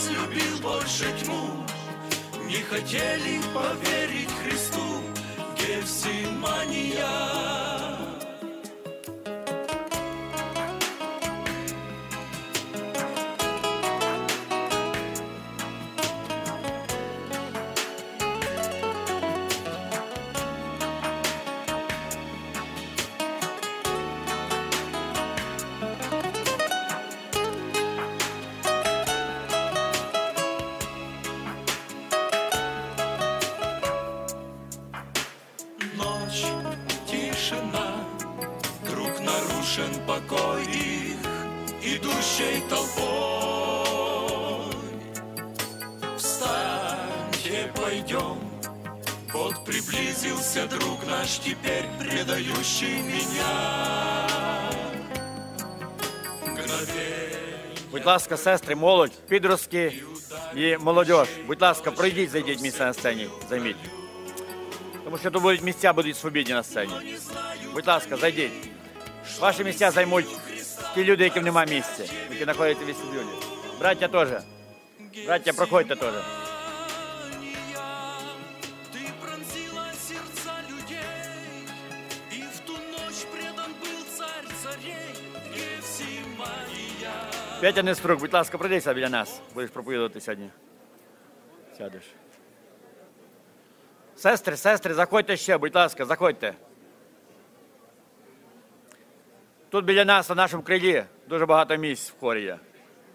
возлюбил больше тьму, не хотели поверить Христу. Гефсимания. Ночь, тишина, вдруг нарушен покой их, идущей толпой. Встаньте, пойдем, вот приблизился друг наш теперь, предающий меня. Будь ласка, сестри, молодь, підростки і молодь. Будь ласка, пройдіть, зайдіть місце на сцені, займіть. Тому що тут будуть місця будуть свобідні на сцені. Будь ласка, зайдіть. Ваші місця займуть ті люди, яким немає місця, які знаходяться в вестибюлі. Браття теж. Браття, проходьте теж. Петя Неструк, будь ласка, пройдися біля нас. Будеш проповідувати сьогодні. Сядеш. Сестри, заходьте ще, будь ласка, заходьте. Тут біля нас, на нашому крилі, дуже багато місць в хорі є.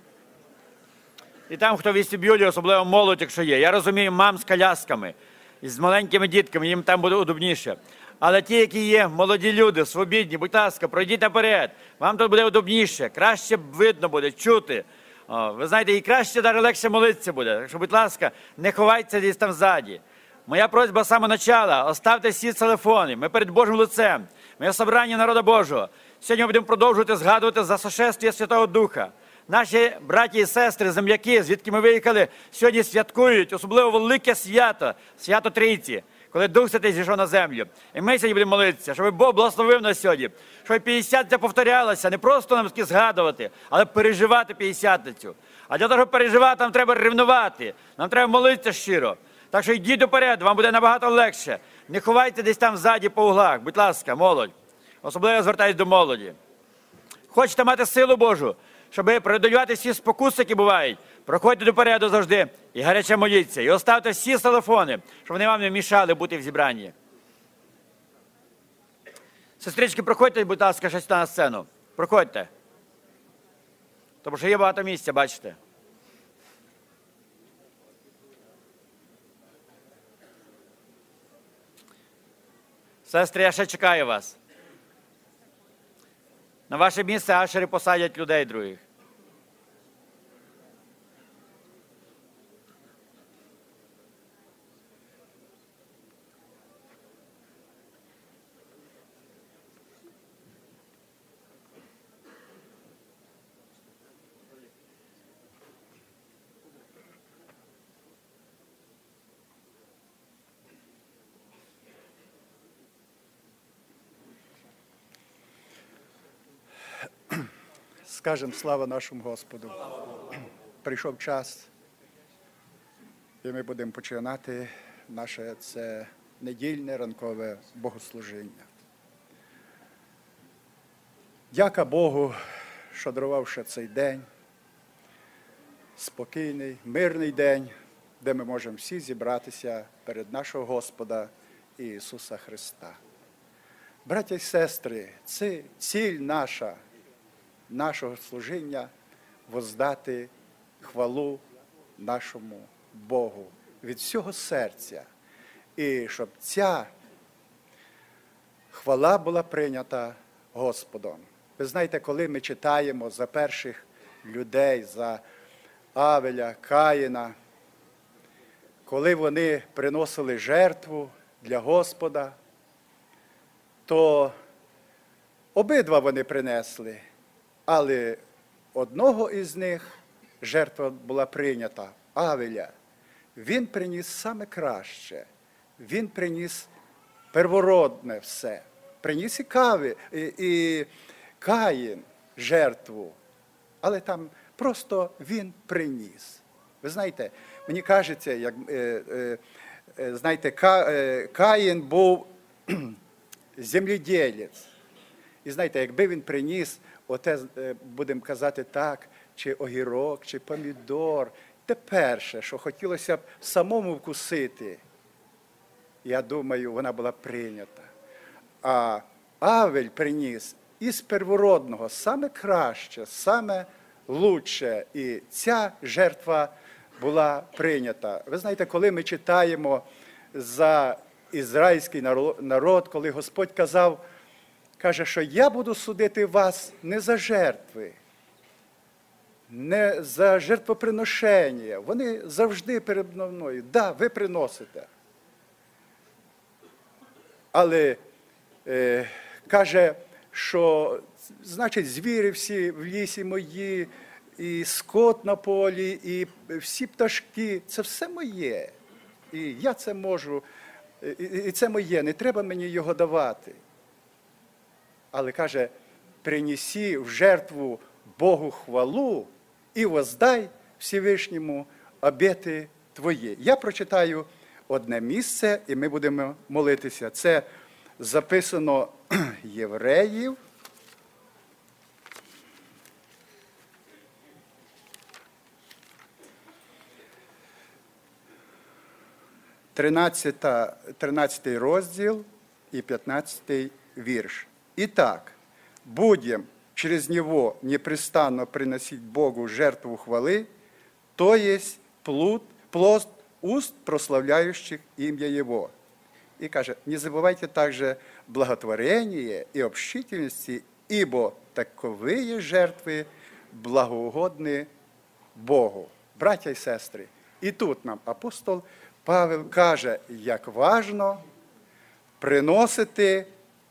І там, хто в вестибюлі, особливо молодь, якщо є. Я розумію, мам з колясками, і з маленькими дітками, їм там буде удобніше. Але ті, які є, молоді люди, свобідні, будь ласка, пройдіть наперед. Вам тут буде удобніше, краще видно буде, чути. Ви знаєте, і краще, навіть легше молитися буде. Так що, будь ласка, не ховайтеся десь там ззаді. Моя просьба з самого начала, оставте всі телефони, ми перед Божим лицем, ми в собранні народу Божого. Сьогодні ми будемо продовжувати згадувати за сошествие Святого Духа. Наші браті і сестри, земляки, звідки ми виїхали, сьогодні святкують особливо велике свято, свято Трійці, коли Дух Святий зійшов на землю. І ми сьогодні будемо молитися, щоб Бог благословив нас сьогодні, щоб П'ятдесятниця повторялася, не просто нам таки згадувати, але переживати П'ятдесятницю. А для того, щоб переживати, нам треба ревнувати, нам треба молитися щиро. Так що йдіть доперед, вам буде набагато легше. Не ховайте десь там ззаді по углах, будь ласка, молодь. Особливо я звертаюсь до молоді. Хочете мати силу Божу, щоб преодолювати всі спокуси, які бувають, проходьте допереду завжди і гаряче моліться. І оставте всі телефони, щоб вони вам не мішали бути в зібранні. Сестрички, проходьте, будь ласка, щось на сцену. Проходьте. Тому що є багато місця, бачите. Сестри, я ще чекаю вас. На ваше місце ашери посадять людей других. Скажемо слава нашому Господу. Прийшов час, і ми будемо починати наше це недільне ранкове богослужіння. Дяка Богу, що дарував ще цей день, спокійний, мирний день, де ми можемо всі зібратися перед нашого Господа Ісуса Христа. Браття і сестри, це ціль нашого служіння воздати хвалу нашому Богу від всього серця. І щоб ця хвала була прийнята Господом. Ви знаєте, коли ми читаємо за перших людей, за Авеля, Каїна, коли вони приносили жертву для Господа, то обидва вони принесли. Але одного із них жертва була прийнята, Авеля. Він приніс саме краще, він приніс первородне все. Приніс і Каїн жертву, але там просто він приніс. Ви знаєте, мені кажеться, як, знаєте, Каїн був земледілець. І знаєте, якби він приніс, оте, будемо казати так, чи огірок, чи помідор, те перше, що хотілося б самому вкусити, я думаю, вона була прийнята. А Авель приніс із первородного саме краще, саме лучше. І ця жертва була прийнята. Ви знаєте, коли ми читаємо за ізраїльський народ, коли Господь каже, що я буду судити вас не за жертви, не за жертвоприношення. Вони завжди передо мною. Да, ви приносите. Але каже, що, значить, звірі всі в лісі мої, і скот на полі, і всі пташки, це все моє. І я це можу, і це моє, не треба мені його давати. Але каже, принесі в жертву Богу хвалу і воздай Всевишньому обети твої. Я прочитаю одне місце, і ми будемо молитися. Це записано Євреїв. 13 розділ і 15 вірш. «Итак, будем через Него непрестанно приносить Богу жертву хвалы, то есть плод уст, прославляющих имя Его». И каже, не забывайте также благотворения и общительности, ибо таковые жертвы благоугодны Богу. Браття і сестри, і тут нам апостол Павел каже, як важно приносити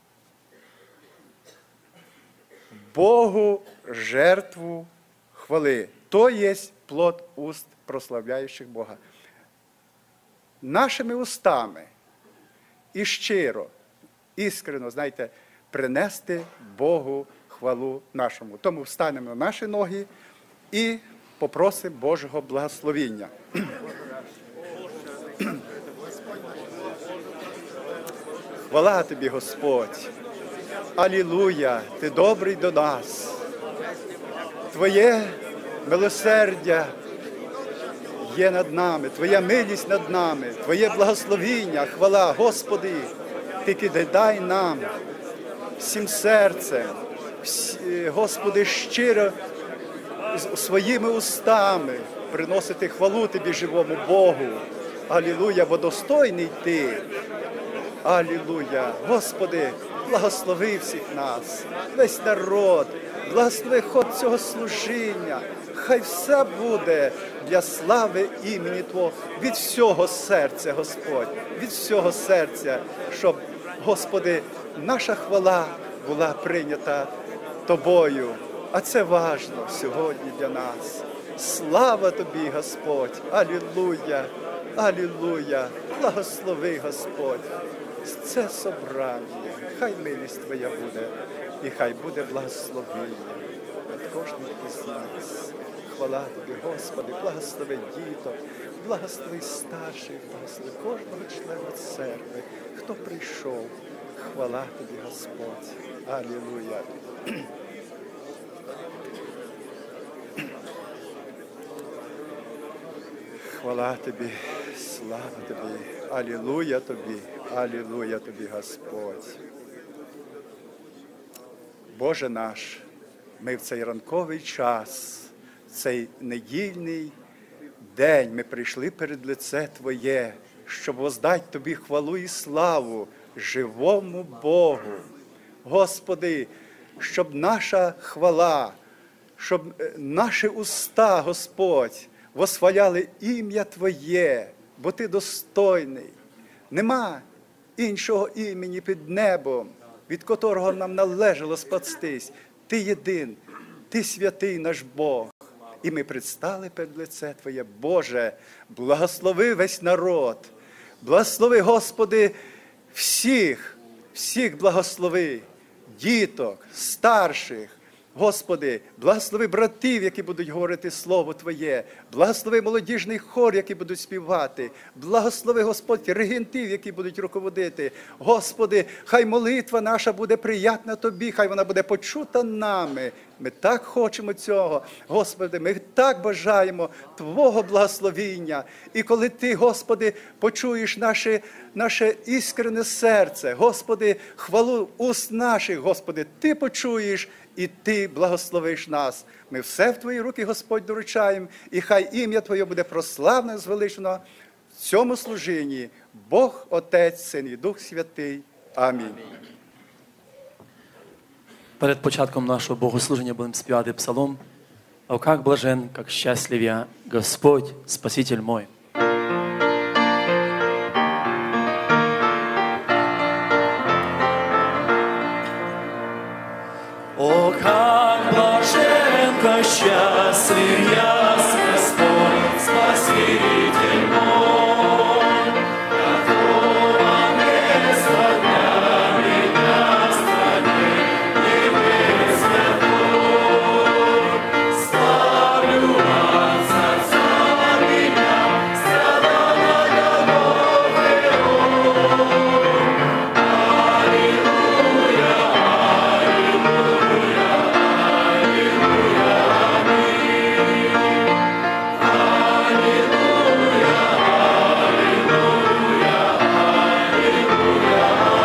Богу жертву хвали. То є плод уст, прославляючих Бога. Нашими устами і щиро, іскрено, знаєте, принести Богу хвалу нашому. Тому встанемо на наші ноги і попросимо Божого благословіння. Хвала тобі, Господь! Алілуя! Ти добрий до нас! Твоє милосердя є над нами, Твоя милість над нами, Твоє благословіння, хвала, Господи, Ти дай нам всім серцем, Господи, щиро своїми устами приносити хвалу Тобі, живому Богу. Алілуя, бо достойний Ти. Алілуя! Господи, благослови всіх нас, весь народ, благослови ход цього служіння. Хай все буде для слави імені Твого, від всього серця, Господь, від всього серця, щоб, Господи, наша хвала була прийнята Тобою. А це важливо сьогодні для нас. Слава Тобі, Господь! Алілуя! Алілуя! Благослови, Господь! Це собрання, хай милість Твоя буде, і хай буде благословення над кожним із нас. Хвала Тобі, Господи, благослови діток, благослови старших, благослови кожного члена церкви, хто прийшов. Хвала Тобі, Господь. Алілуя. Хвала Тобі, слава Тобі, алілуя Тобі, Господь. Боже наш, ми в цей ранковий час, цей недільний день, ми прийшли перед лице Твоє, щоб воздати Тобі хвалу і славу, живому Богу. Господи, щоб наша хвала, щоб наші уста, Господь, восхваляли ім'я Твоє, бо Ти достойний. Нема іншого імені під небом, від котрого нам належало спастись. Ти єдин, Ти святий наш Бог. І ми предстали перед лице Твоє, Боже, благослови весь народ, благослови, Господи, всіх благослови, діток, старших, Господи, благослови братів, які будуть говорити Слово Твоє. Благослови молодіжний хор, які будуть співати. Благослови, Господь, регентів, які будуть руководити. Господи, хай молитва наша буде приятна Тобі, хай вона буде почута нами. Ми так хочемо цього. Господи, ми так бажаємо Твого благословіння. І коли Ти, Господи, почуєш наше іскрене серце, Господи, хвалу уст наших, Господи, Ти почуєш і Ти благословиш нас. Ми все в Твої руки, Господь, доручаємо, і хай ім'я Твоє буде прославне, звеличено в цьому служінні. Бог, Отець, Син і Дух Святий. Амінь. Перед початком нашого богослуження будемо співати псалом. «О, как блажен, как счастлив я, Господь, Спаситель мой». О, как блажен, как счастлив я, Господь, Спаситель мой, которого место для меня в стране небес святой. Славлю Отца за меня, страдал на Голгофе он. Аллилуйя, аллилуйя, аллилуйя, аминь. Аллилуйя, аллилуйя, аллилуйя,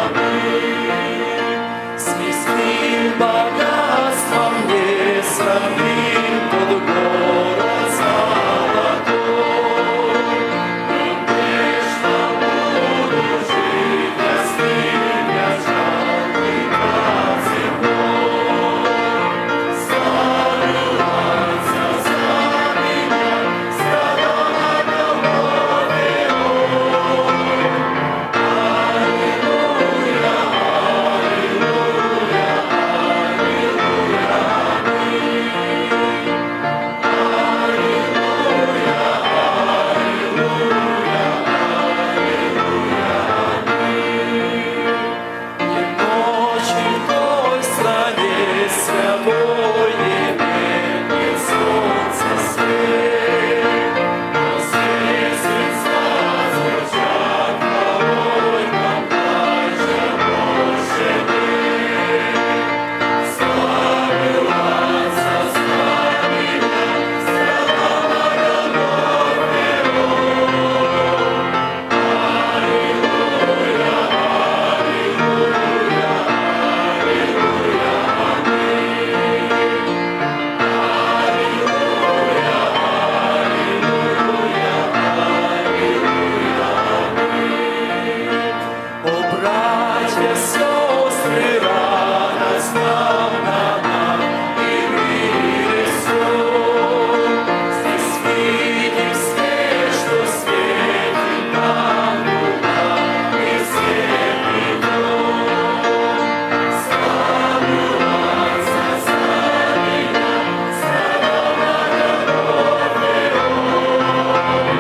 аминь. С мясным богатством не сравним тот город золотой. Вечно буду жить я с ним, я жалкий край земной. Славлю Отца за меня, страдал на Голгофе он. Аллилуйя, аллилуйя, аллилуйя, аминь. Аллилуйя, аллилуйя, аллилуйя, аминь. И ночи в той стране святой не меркнет солнце свет, но здесь звезда звучат хвалой, нам дальше больше нет. Славлю Отца за меня, страдал на Голгофе он. Аллилуйя, аллилуйя, аллилуйя, аминь. Аллилуйя, аллилуйя, аллилуйя, аминь. О, братья, сестры, радость нам дана, и в мире всем. Здесь видим свет, что светит нам, куда мы все придем. Славлю Отца за меня, страдал на Голгофе он.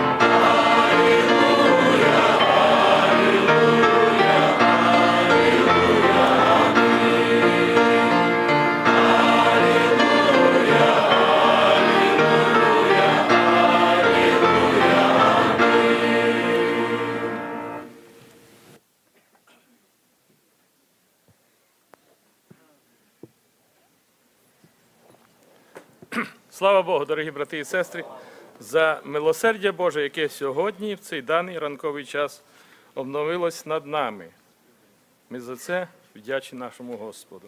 Аллилуйя, аллилуйя, аллилуйя, аминь. Аллилуйя, аллилуйя, аллилуйя, аминь. Слава Богу, дорогі брати і сестри, за милосердя Боже, яке сьогодні, в цей даний ранковий час, обновилось над нами. Ми за це вдячні нашому Господу.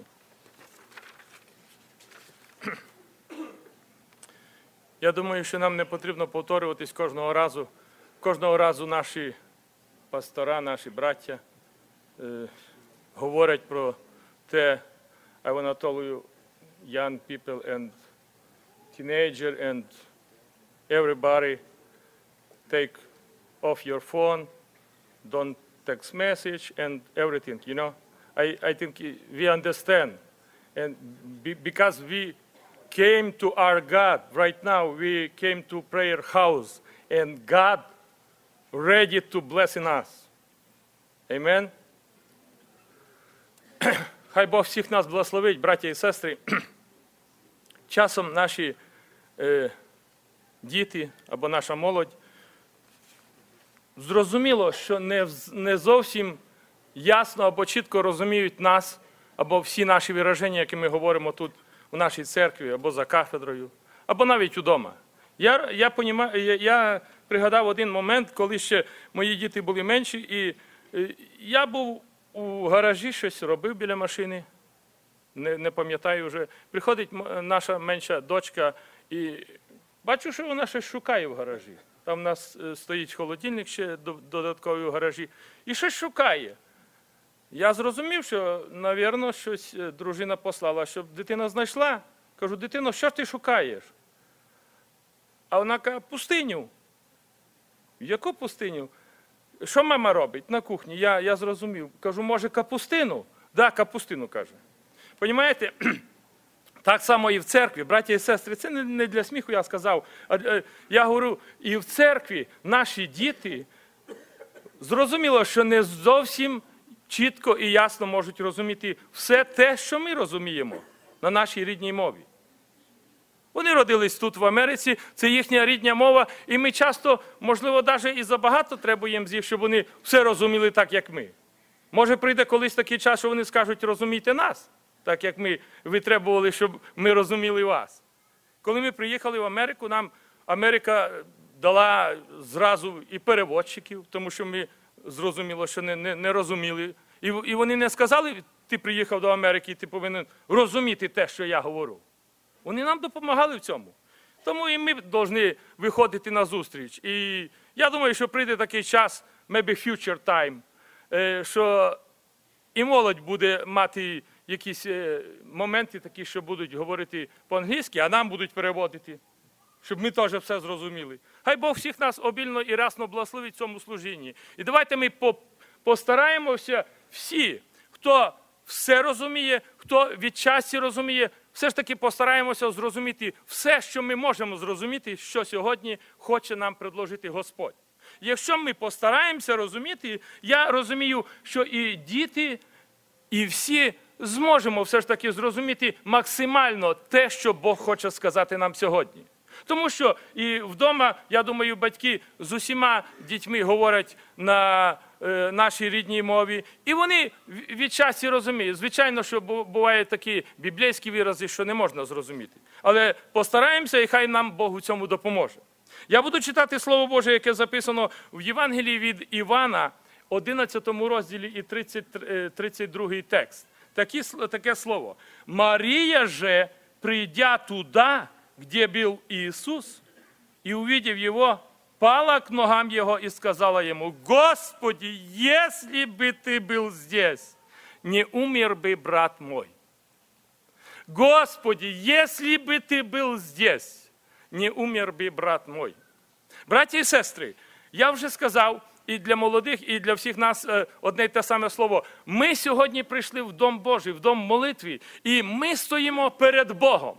Я думаю, що нам не потрібно повторюватись кожного разу наші пастора, наші браття говорять про те, I want to tell you, young people and teenager and everybody, take off your phone, don't text message and everything, you know. I think we understand. And because we came to our God, right now we came to prayer house and God ready to blessing us. Amen. Хай Бог всіх нас благословить, браття і сестри. часом наші діти або наша молодь зрозуміло, що не зовсім ясно або чітко розуміють нас, або всі наші вираження, які ми говоримо тут у нашій церкві, або за кафедрою, або навіть удома. Я пригадав один момент, коли ще мої діти були менші, і я був у гаражі, щось робив біля машини, не пам'ятаю вже. Приходить наша менша дочка і бачу, що вона щось шукає в гаражі. Там у нас стоїть холодильник ще додатковий у гаражі, і щось шукає. Я зрозумів, що, мабуть, щось дружина послала, щоб дитина знайшла. Кажу, дитино, що ти шукаєш? А вона каже, пустиню. Яку пустиню? Що мама робить на кухні? Я зрозумів. Кажу, може, капустину? Так, капустину, каже. Понімаєте? Так само і в церкві, браті і сестри, це не для сміху, я сказав. Я говорю, і в церкві наші діти, зрозуміло, що не зовсім чітко і ясно можуть розуміти все те, що ми розуміємо на нашій рідній мові. Вони родились тут, в Америці, це їхня рідня мова, і ми часто, можливо, навіть і забагато требуємо з їх, щоб вони все розуміли так, як ми. Може, прийде колись такий час, що вони скажуть, розумійте нас, так, як ми витребували, щоб ми розуміли вас. Коли ми приїхали в Америку, нам Америка дала зразу і переводчиків, тому що ми зрозуміло, що не розуміли. І вони не сказали, ти приїхав до Америки, і ти повинен розуміти те, що я говорю. Вони нам допомагали в цьому. Тому і ми повинні виходити на зустріч. І я думаю, що прийде такий час, maybe future time, що і молодь буде мати якісь моменти такі, що будуть говорити по-англійськи, а нам будуть переводити, щоб ми теж все зрозуміли. Хай Бог всіх нас обільно і рясно благословить в цьому служінні. І давайте ми постараємося всі, хто все розуміє, хто відчасті розуміє, все ж таки постараємося зрозуміти все, що ми можемо зрозуміти, що сьогодні хоче нам предложити Господь. Якщо ми постараємося розуміти, я розумію, що і діти, і всі зможемо все ж таки зрозуміти максимально те, що Бог хоче сказати нам сьогодні. Тому що і вдома, я думаю, батьки з усіма дітьми говорять на нашій рідній мові, і вони відчасті розуміють. Звичайно, що бувають такі біблійські вирази, що не можна зрозуміти. Але постараємося, і хай нам Бог у цьому допоможе. Я буду читати Слово Боже, яке записано в Євангелії від Івана, 11 розділі і 32 текст. Таке слово. «Мария же, придя туда, где был Иисус, и увидев его, пала к ногам его и сказала ему, Господи, если бы ты был здесь, не умер бы брат мой. Господи, если бы ты был здесь, не умер бы брат мой». Браті і сестри, я вже сказав, і для молодих, і для всіх нас одне й те саме слово. Ми сьогодні прийшли в Дом Божий, в Дом молитви, і ми стоїмо перед Богом.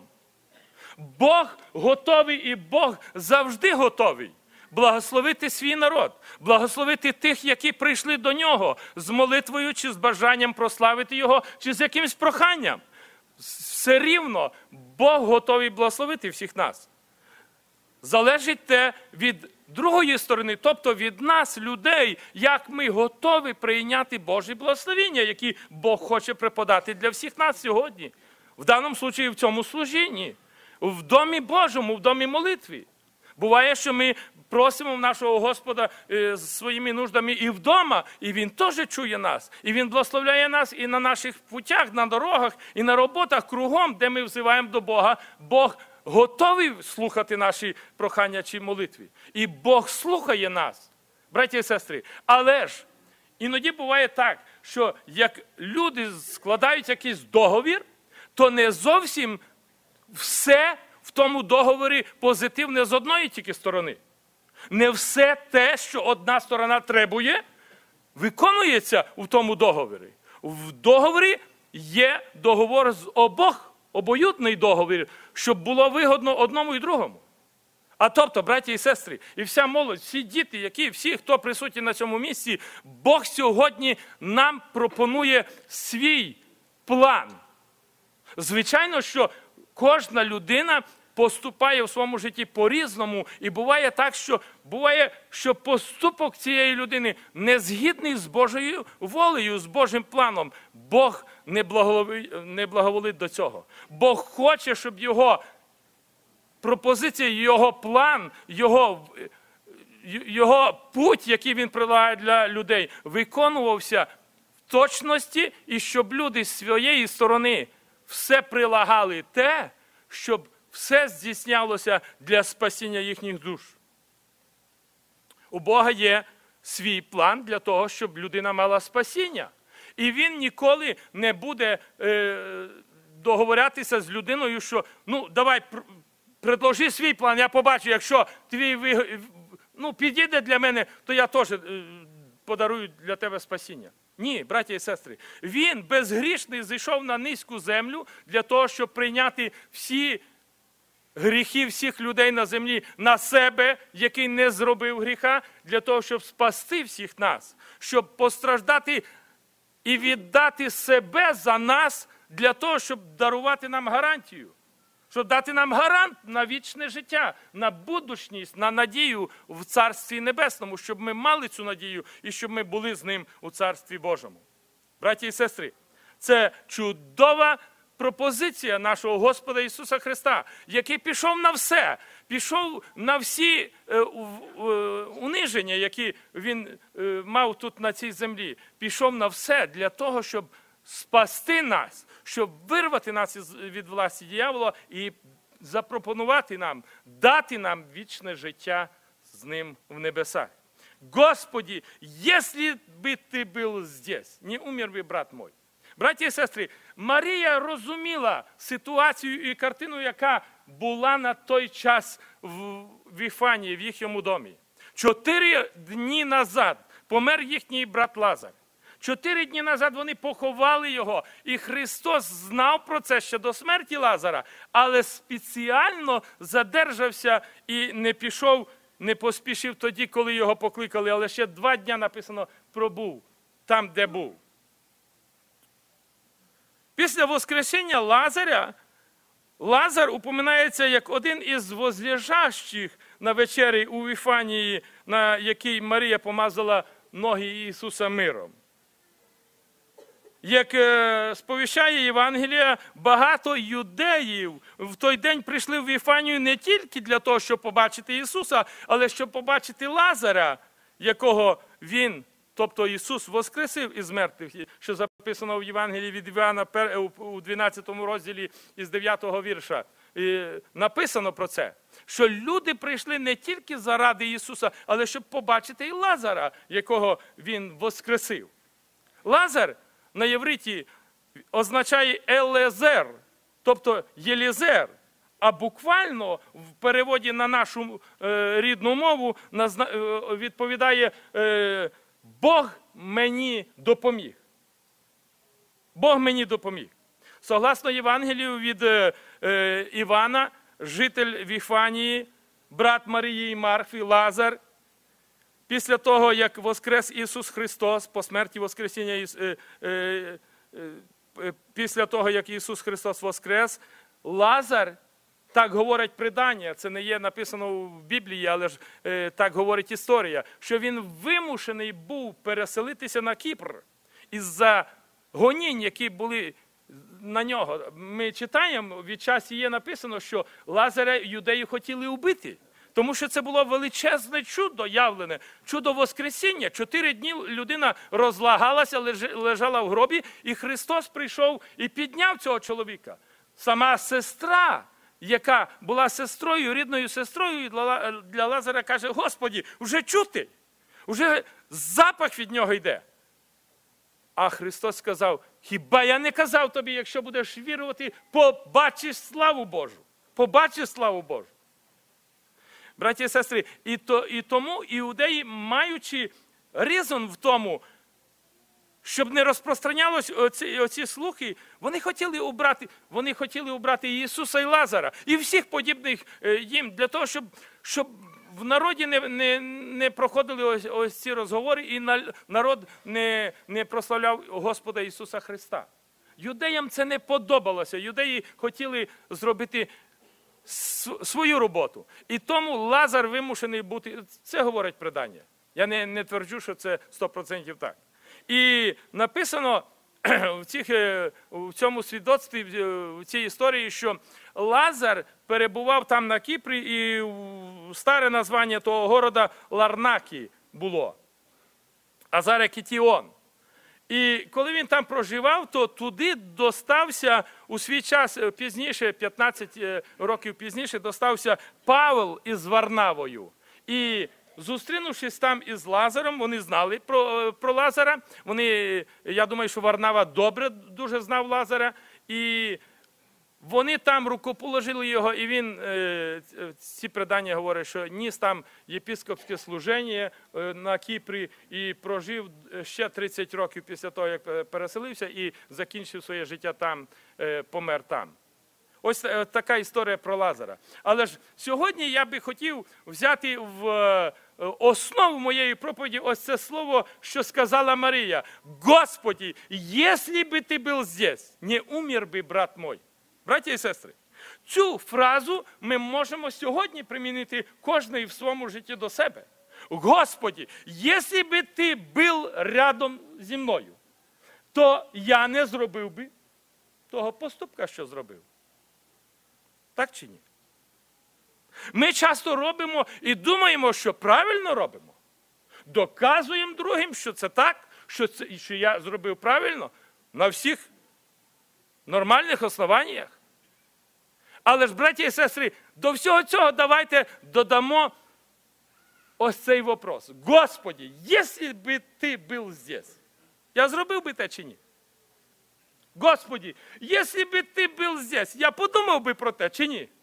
Бог готовий, і Бог завжди готовий благословити свій народ, благословити тих, які прийшли до Нього з молитвою, чи з бажанням прославити Його, чи з якимось проханням. Все рівно Бог готовий благословити всіх нас. Залежить те від другої сторони, тобто від нас, людей, як ми готові прийняти Божі благословення, які Бог хоче преподати для всіх нас сьогодні. В даному випадку в цьому служінні, в Домі Божому, в Домі молитви. Буває, що ми просимо в нашого Господа своїми нуждами і вдома, і Він теж чує нас. І Він благословляє нас і на наших путях, на дорогах, і на роботах кругом, де ми взиваємо до Бога. Бог готовий слухати наші прохання чи молитви. І Бог слухає нас, браті і сестри. Але ж іноді буває так, що як люди складають якийсь договір, то не зовсім все в тому договорі позитивне з одної тільки сторони. Не все те, що одна сторона требує, виконується в тому договорі. В договорі є договор з обох, обоюдний договір, щоб було вигодно одному і другому. А тобто, браті і сестри, і вся молодь, всі діти, всі, хто присутні на цьому місці, Бог сьогодні нам пропонує свій план. Звичайно, що кожна людина поступає в своєму житті по-різному, і буває так, що поступок цієї людини не згідний з Божою волею, з Божим планом. Бог не благоволить до цього. Бог хоче, щоб його пропозиція, його план, його путь, який він прилагає для людей, виконувався в точності, і щоб люди з своєї сторони все прилагали те, щоб все здійснялося для спасіння їхніх душ. У Бога є свій план для того, щоб людина мала спасіння. І він ніколи не буде договорятися з людиною, що, ну, давай, предложи свій план, я побачу, якщо твій підійде для мене, то я теж подарую для тебе спасіння. Ні, браті і сестри, він безгрішний зійшов на низьку землю для того, щоб прийняти всі гріхи всіх людей на землі на себе, який не зробив гріха, для того, щоб спасти всіх нас, щоб постраждати і віддати себе за нас, для того, щоб дарувати нам гарантію, щоб дати нам гарант на вічне життя, на будучність, на надію в Царстві Небесному, щоб ми мали цю надію і щоб ми були з ним у Царстві Божому. Браті і сестри, це чудова пропозиція нашого Господа Ісуса Христа, який пішов на все, пішов на всі униження, які Він мав тут на цій землі, пішов на все для того, щоб спасти нас, щоб вирвати нас від власті диявола і запропонувати нам, дати нам вічне життя з Ним в небесах. Господи, если бы Ты был здесь, не умер бы брат мой. Браті і сестри, Марія розуміла ситуацію і картину, яка була на той час в Віфанії, в їхньому домі. 4 дні назад помер їхній брат Лазар. 4 дні назад вони поховали його, і Христос знав про це ще до смерті Лазара, але спеціально задержався і не пішов, не поспішив тоді, коли його покликали, але ще 2 дні написано пробув там, де був. Після воскресіння Лазаря, Лазар упоминається як один із возлежащих на вечері у Віфанії, на якій Марія помазала ноги Ісуса миром. Як сповіщає Євангелія, багато юдеїв в той день прийшли в Віфанію не тільки для того, щоб побачити Ісуса, але щоб побачити Лазаря, якого Він, тобто Ісус, воскресив із мертвих, що записано в Євангелії від Івана у 12 розділі із 9 вірша. І написано про це, що люди прийшли не тільки заради Ісуса, але щоб побачити і Лазара, якого Він воскресив. Лазар на євриті означає Елезер, тобто Єлізер, а буквально в переводі на нашу рідну мову відповідає «Бог мені допоміг». Бог мені допоміг. Согласно Євангелію від Івана, житель Віфанії, брат Марії і Марфи, Лазар, після того, як воскрес Ісус Христос, по смерті воскресіння, після того, як Ісус Христос воскрес, Лазар, так говорить предання, це не є написано в Біблії, але ж так говорить історія, що він вимушений був переселитися на Кіпр із-за гонінь, які були на нього. Ми читаємо, від часу є написано, що Лазаря юдеї хотіли убити. Тому що це було величезне чудо явлене, чудо Воскресіння. 4 дні людина розлагалася, лежала в гробі, і Христос прийшов і підняв цього чоловіка. Сама сестра, яка була сестрою, рідною сестрою для Лазаря, каже: Господи, вже чути, вже запах від нього йде. А Христос сказав: хіба я не казав тобі, якщо будеш вірувати, побачиш славу Божу. Побачиш славу Божу. Браті і сестри, і тому іудеї, маючи резон в тому, щоб не розпространялось оці слухи, вони хотіли убрати Ісуса і Лазара, і всіх подібних їм, для того, щоб в народі не проходили ось ці розговори, і народ не прославляв Господа Ісуса Христа. Юдеям це не подобалося. Юдеї хотіли зробити свою роботу. І тому Лазар вимушений бути, це говорить предання. Я не тверджу, що це 100% так. І написано в цьому свідоцтві, в цій історії, що Лазар перебував там на Кіпрі, і старе названня того города Ларнакі було. А зараз Кітіон. І коли він там проживав, то туди достався у свій час пізніше, 15 років пізніше, достався Павел із Варнавою. І зустрінувшись там із Лазаром, вони знали про Лазара. Я думаю, що Варнава добре дуже знав Лазара. І вони там рукоположили його, і він, ці предання говорять, що ніс там єпископське служення на Кіпрі і прожив ще 30 років після того, як переселився, і закінчив своє життя там, помер там. Ось така історія про Лазара. Але ж сьогодні я би хотів взяти в основу моєї проповіді ось це слово, що сказала Марія. «Господи, если бы ты был здесь, не умер бы брат мой». Браті і сестри, цю фразу ми можемо сьогодні примінити кожний в своєму житті до себе. Господи, якщо б ти був рядом зі мною, то я не зробив би того поступка, що зробив. Так чи ні? Ми часто робимо і думаємо, що правильно робимо. Доказуємо другим, що це так, що я зробив правильно на всіх нормальних основаннях. Але ж, браті і сестри, до всього цього давайте додамо ось цей вопрос. Господи, якщо б ти був здесь, я зробив би те чи ні? Господи, якщо б ти був здесь, я подумав би про те чи ні?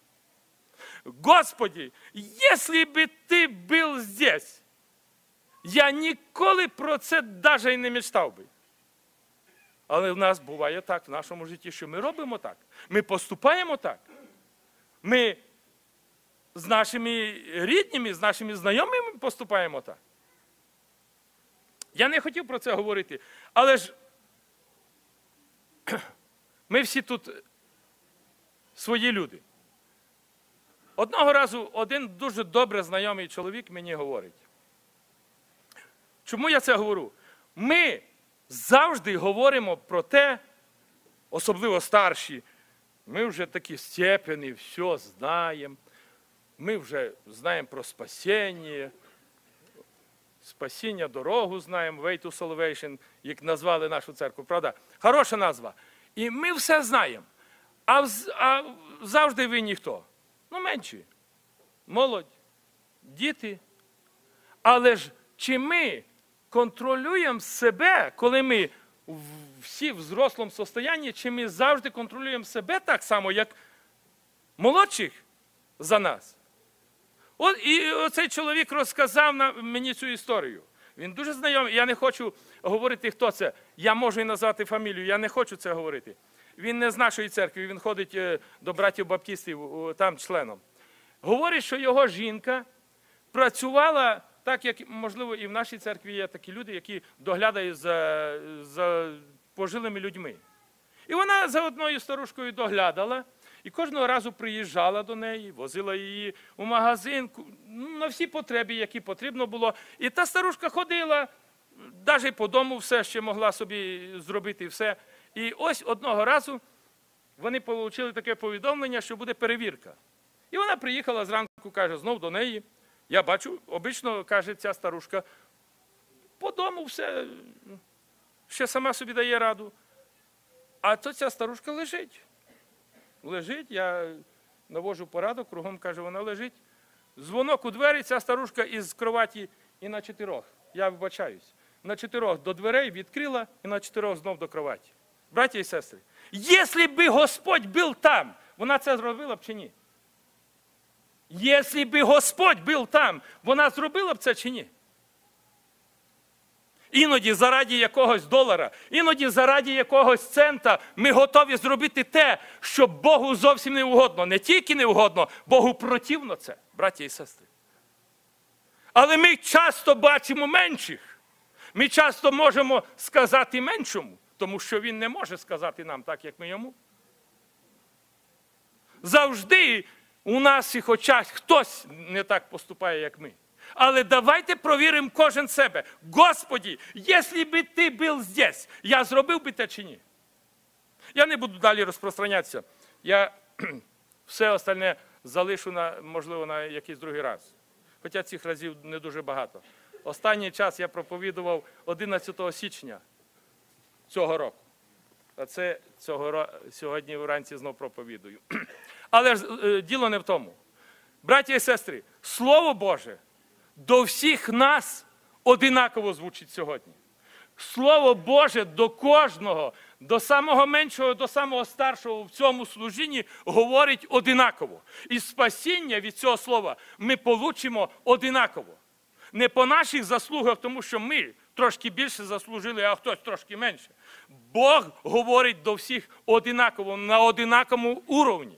Господи, якщо б ти був здесь, я ніколи про це навіть і не мечтав би. Але в нас буває так в нашому житті, що ми робимо так. Ми поступаємо так. Ми з нашими рідними, з нашими знайомими поступаємо так. Я не хотів про це говорити, але ж ми всі тут свої люди. Одного разу один дуже добре знайомий чоловік мені говорить. Чому я це говорю? Ми завжди говоримо про те, особливо старші, ми вже такі степені, все знаємо, ми вже знаємо про спасіння, дорогу знаємо, way to salvation, як назвали нашу церкву, правда? Хороша назва. І ми все знаємо. А завжди ви ніхто. Ну, менші. Молодь, діти. Але ж чи ми контролюємо себе, коли ми всі в взрослому стані, чи ми завжди контролюємо себе так само, як молодших за нас? І оцей чоловік розказав мені цю історію. Він дуже знайомий, я не хочу говорити, хто це. Я можу і назвати фамілію, я не хочу це говорити. Він не з нашої церкви, він ходить до братів баптистів, там членом. Говорить, що його жінка працювала, так як, можливо, і в нашій церкві є такі люди, які доглядають за пожилими людьми. І вона за одною старушкою доглядала, і кожного разу приїжджала до неї, возила її у магазин, на всі потреби, які потрібно було. І та старушка ходила, навіть по дому все ще могла собі зробити все. І ось одного разу вони отримали таке повідомлення, що буде перевірка. І вона приїхала зранку, каже, знов до неї. Я бачу, обично, каже ця старушка, по дому все, ще сама собі дає раду. А то ця старушка лежить. Лежить, я наводжу порядок, кругом, каже, вона лежить. Дзвонок у двері, ця старушка із кроваті і на 4. Я вибачаюсь. На 4 до дверей відкрила і на 4 знов до кроваті. Браті і сестри, якщо б Господь був там, вона це зробила б чи ні? Якщо б Господь був там, вона зробила б це чи ні? Іноді заради якогось долара, іноді заради якогось цента ми готові зробити те, що Богу зовсім не угодно. Не тільки не угодно, Богу противно це, браті і сестри. Але ми часто бачимо менших. Ми часто можемо сказати меншому. тому що він не може сказати нам так, як ми йому. Завжди у наших очах хтось не так поступає, як ми. Але давайте провіримо кожен себе. Господи, якщо б ти був здесь, я зробив би те чи ні? Я не буду далі розпространятися. Я все остальне залишу, можливо, на якийсь другий раз. Хоча цих разів не дуже багато. Останній час я проповідував 11 січня цього року. А це сьогодні вранці знов проповідую. Але ж діло не в тому. Браті і сестри, Слово Боже до всіх нас одинаково звучить сьогодні. Слово Боже до кожного, до самого меншого, до самого старшого в цьому служінні говорить одинаково. І спасіння від цього слова ми получимо одинаково. Не по наших заслугах, тому що ми трошки більше заслужили, а хтось трошки менше. Бог говорить до всіх одинаково, на одинаковому уровні.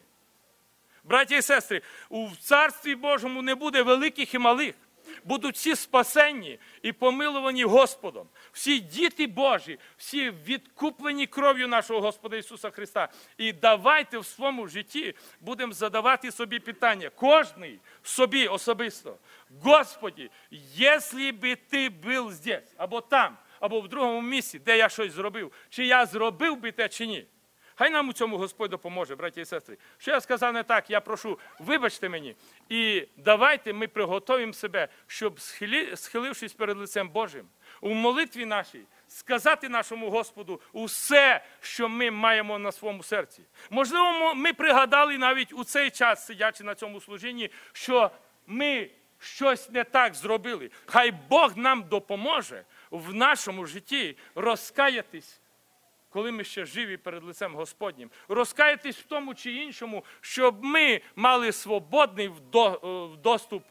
Браті і сестри, у Царстві Божому не буде великих і малих. Будуть всі спасенні і помилувані Господом. Всі діти Божі, всі відкуплені кров'ю нашого Господа Ісуса Христа. І давайте в своєму житті будемо задавати собі питання. Кожний собі особисто. Господи, якщо б ти був здесь, або там, або в другому місці, де я щось зробив, чи я зробив би те, чи ні? Хай нам у цьому Господь допоможе, браті і сестри. Що я сказав не так, я прошу, вибачте мені. І давайте ми приготуємо себе, щоб, схилившись перед лицем Божим, у молитві нашій, сказати нашому Господу усе, що ми маємо на своєму серці. Можливо, ми пригадали навіть у цей час, сидячи на цьому служінні, що ми щось не так зробили. Хай Бог нам допоможе в нашому житті розкаятись, коли ми ще живі перед лицем Господнім. Розкаятись в тому чи іншому, щоб ми мали свободний доступ,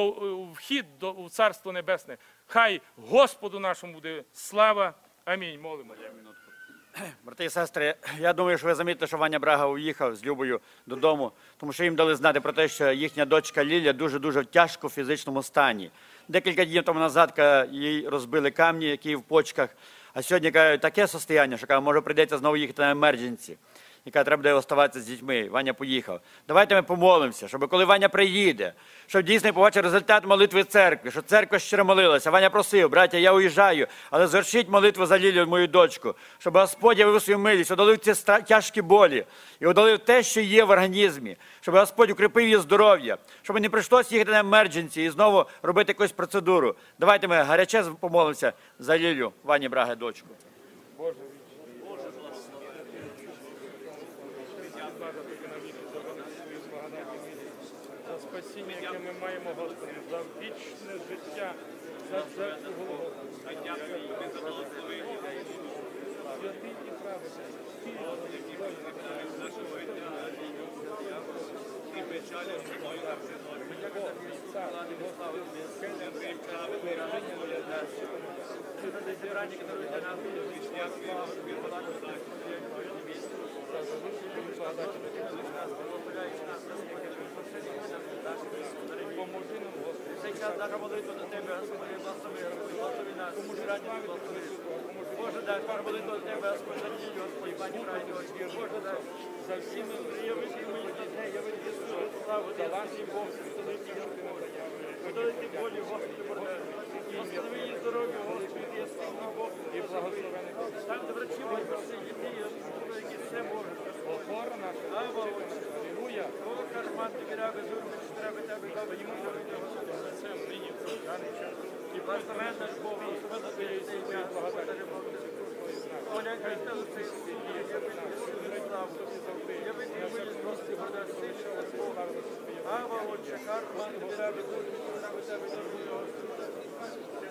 вхід у Царство Небесне. Хай Господу нашому буде слава. Амінь. Молимо. Брати і сестри, я думаю, що ви замітите, що Ваня Брага уїхав з Любою додому, тому що їм дали знати про те, що їхня дочка Лілія дуже-дуже в тяжкому фізичному стані. Декілька днів тому назад їй розбили камні, які в почках, а сьогодні, кажуть, таке состояння, що, може, прийдеться знову їхати на емердженсі. Яка треба буде оставатися з дітьми. Ваня поїхав. Давайте ми помолимося, щоб коли Ваня приїде, щоб дійсно побачив результат молитви церкви, що церква щиро молилася. Ваня просив, браття, я уїжджаю, але звершіть молитву за Лілію, мою дочку, щоб Господь явив свою милість, удалив ці тяжкі болі і удалив те, що є в організмі, щоб Господь укріпив її здоров'я, щоб не прийшлося їхати на емердженсі і знову робити якусь процедуру. Давайте ми гаряче помолимося за Лілію, Вані Браги, дочку. Боже, за спасіння, яке ми маємо, Господи, за вічне життя, за жертву Голгофи. Святий і праведний, поможи нам, Господи. Цей час наша молитва до Тебе, Господи, благослови нас, Боже, дай наша молитва до Тебе, Господи, за дії, Господи, пані Брагі, Боже, дай за всіми приявити мої дітей, я віднесу славу, талантів, Бог, подолити волі, Господи, Боже, восстанови її здоров'я, Господи, я слава Бог, І благословений Бог. там до врачів, Господи, дітей, Господи, які все можуть, Опора наша, слава, Алілуя. Бог, Карман, Тобі раби, зурми, що треба Тебе, Баба, йому молити, Господи, за це нині, в даний час. І благословен наш Бог, благословен Тобі, ім'я, Господи, Бог, Оля, Христа, Отцей, я винесу славу, я винесу Господи, Господи, Бога, Ава, Отче, Карман, Тобі раби, зурми, що треба Тебе, Господи,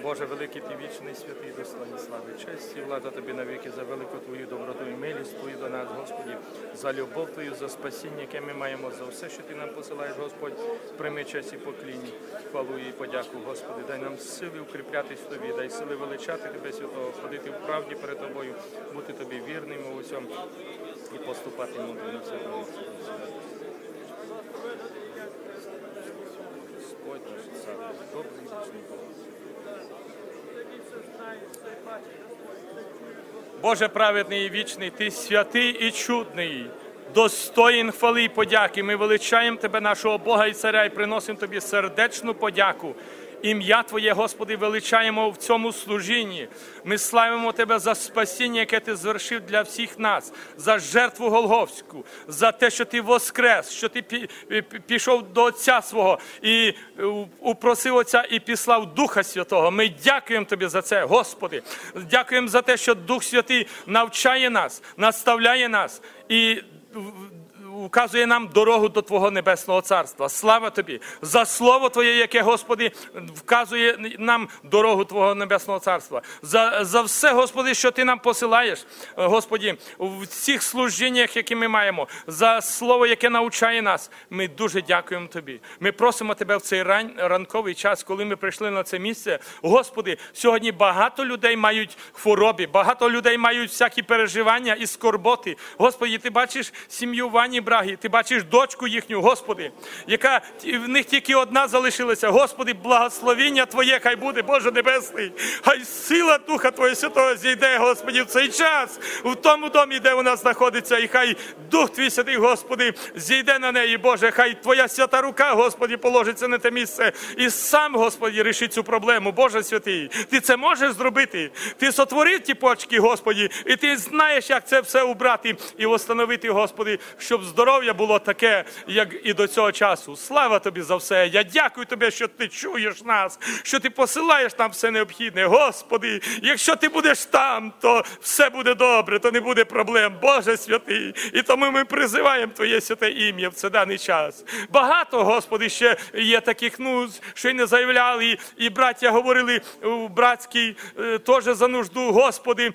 Боже, великий ти вічний, святий, достойний слави, честь і влада тобі навіки за велику твою доброту і милість твою до нас, Господі, за любов твою, за спасіння, яке ми маємо, за все, що ти нам посилаєш, Господь, прийми честь і поклінь, хвалу і подяку, Господи, дай нам сили укріплятись в тобі, дай сили величати тебе, святого, ходити в правді перед тобою, бути тобі вірним у всьому і поступати мудро на все твоє. Господь наш цар, добрий вічний Бог. Боже праведний і вічний, ти святий і чудний, достоїн хвали і подяки. Ми величаємо тебе, нашого Бога і Царя, і приносимо тобі сердечну подяку. Ім'я Твоє, Господи, величаємо в цьому служінні. Ми славимо Тебе за спасіння, яке Ти звершив для всіх нас, за жертву Голгофську, за те, що Ти воскрес, що Ти пішов до Отця Свого і упросив Отця і післав Духа Святого. Ми дякуємо Тобі за це, Господи. Дякуємо за те, що Дух Святий навчає нас, наставляє нас і указує нам дорогу до Твого Небесного Царства. Слава Тобі за Слово Твоє, яке, Господи, вказує нам дорогу Твого Небесного Царства. За все, Господи, що Ти нам посилаєш, Господи, в цих служіннях, які ми маємо, за Слово, яке навчає нас. Ми дуже дякуємо Тобі. Ми просимо Тебе в цей ранковий час, коли ми прийшли на це місце. Господи, сьогодні багато людей мають хвороби, багато людей мають всякі переживання і скорботи. Господи, Ти бачиш сім'ю Вані Браги, Ти бачиш дочку їхню, Господи, яка в них тільки одна залишилася. Господи, благословіння Твоє хай буде, Боже Небесний. Хай сила Духа Твого Святого зійде, Господи, в цей час, в тому домі, де вона знаходиться, і хай Дух Твій Святий, Господи, зійде на неї, Боже, хай Твоя свята рука, Господи, положиться на те місце. І сам, Господи, рішить цю проблему, Боже Святий. Ти це можеш зробити. Ти сотворив ті почки, Господи, і Ти знаєш, як це все убрати і встановити, Господи, щоб здоров'я було таке, як і до цього часу. Слава Тобі за все. Я дякую Тобі, що Ти чуєш нас, що Ти посилаєш нам все необхідне. Господи, якщо Ти будеш там, то все буде добре, то не буде проблем. Боже Святий. І тому ми призиваємо Твоє святе ім'я в цей даний час. Багато, Господи, ще є таких, що й не заявляли, і браття говорили в братській теж за нужду, Господи,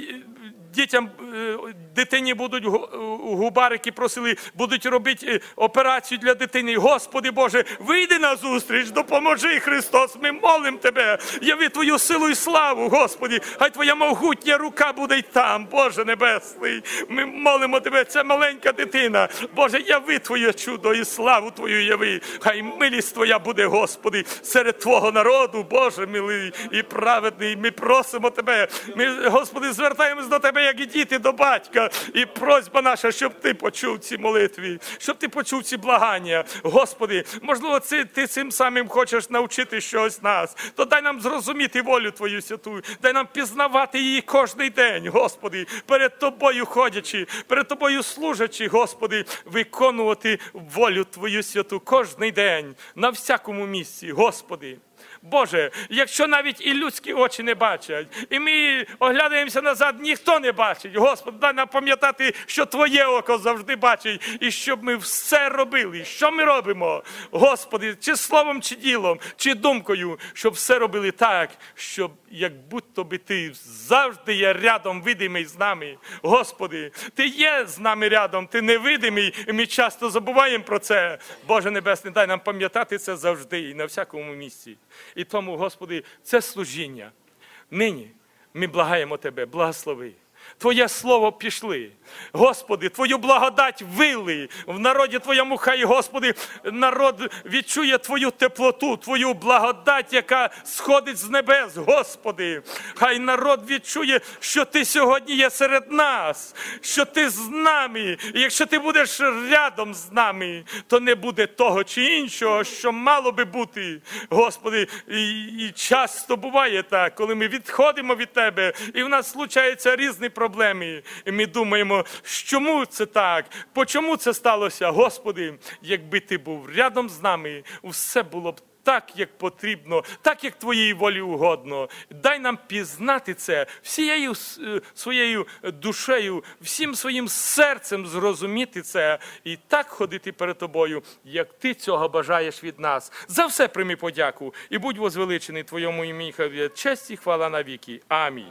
дітям, дитині будуть губарики просили, будуть робити операцію для дитини. Господи Боже, вийди на зустріч, допоможи, Христос, ми молимо Тебе. Яви Твою силу і славу, Господи, хай Твоя могутня рука буде й там, Боже Небесний. Ми молимо Тебе, ця маленька дитина. Боже, яви Твоє чудо і славу Твою яви. Хай милість Твоя буде, Господи, серед Твого народу, Боже милий і праведний. Ми просимо Тебе, ми, Господи, звертаємось до Тебе, як і діти до батька. І просьба наша, щоб Ти почув ці молитви, щоб Ти почув ці благання. Господи, можливо, Ти цим самим хочеш навчити щось нас, то дай нам зрозуміти волю Твою святу, дай нам пізнавати її кожний день, Господи, перед Тобою ходячи, перед Тобою служачи, Господи, виконувати волю Твою святу кожний день, на всякому місці, Господи. Боже, якщо навіть і людські очі не бачать, і ми оглядаємося назад, ніхто не бачить. Господи, дай нам пам'ятати, що Твоє око завжди бачить, і щоб ми все робили. Що ми робимо? Господи, чи словом, чи ділом, чи думкою, щоб все робили так, щоб як будто би Ти завжди є рядом, видимий з нами. Господи, Ти є з нами рядом, Ти невидимий, і ми часто забуваємо про це. Боже Небесний, дай нам пам'ятати це завжди і на всякому місці. І тому, Господи, це служіння. Нині ми благаємо Тебе, благослови. Твоє слово пішли. Господи, Твою благодать вили. В народі Твоєму хай, Господи, народ відчує Твою теплоту, Твою благодать, яка сходить з небес, Господи. Хай народ відчує, що Ти сьогодні є серед нас, що Ти з нами. І якщо Ти будеш рядом з нами, то не буде того чи іншого, що мало би бути. Господи, і часто буває так, коли ми відходимо від Тебе, і в нас случаються різні проблеми. І ми думаємо, чому це так? Почому це сталося? Господи, якби Ти був рядом з нами, все було б так, як потрібно, так, як Твоїй волі угодно. Дай нам пізнати це всією своєю душею, всім своїм серцем зрозуміти це і так ходити перед Тобою, як Ти цього бажаєш від нас. За все прийми подяку і будь возвеличений Твоєму ім'ї, честь і хвала навіки. Амінь.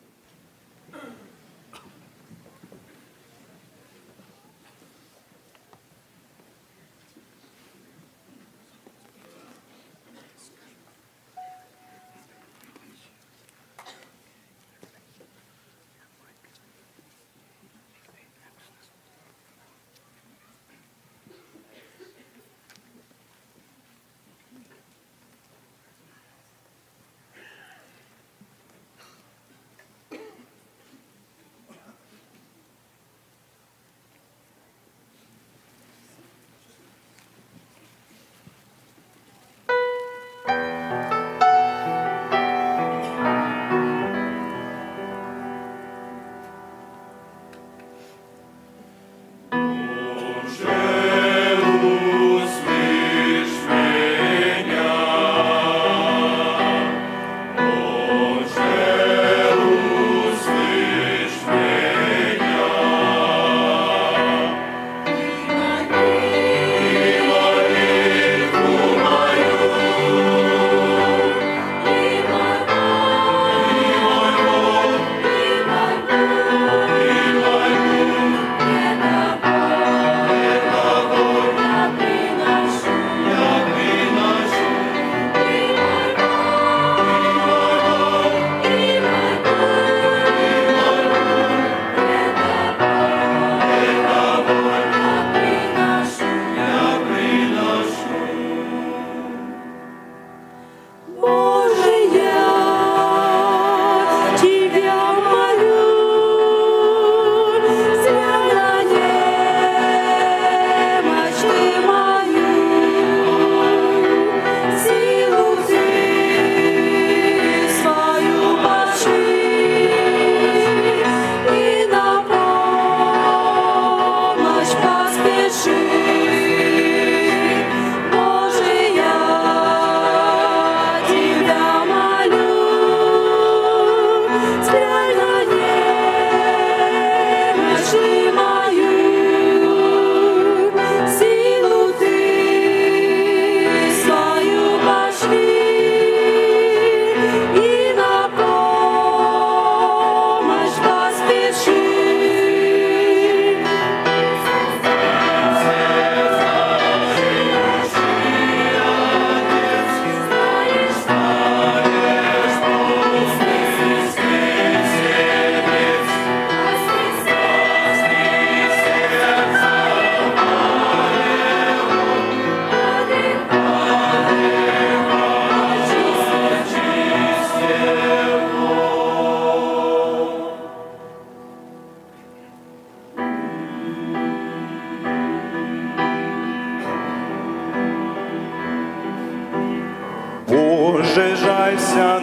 Боже, жалься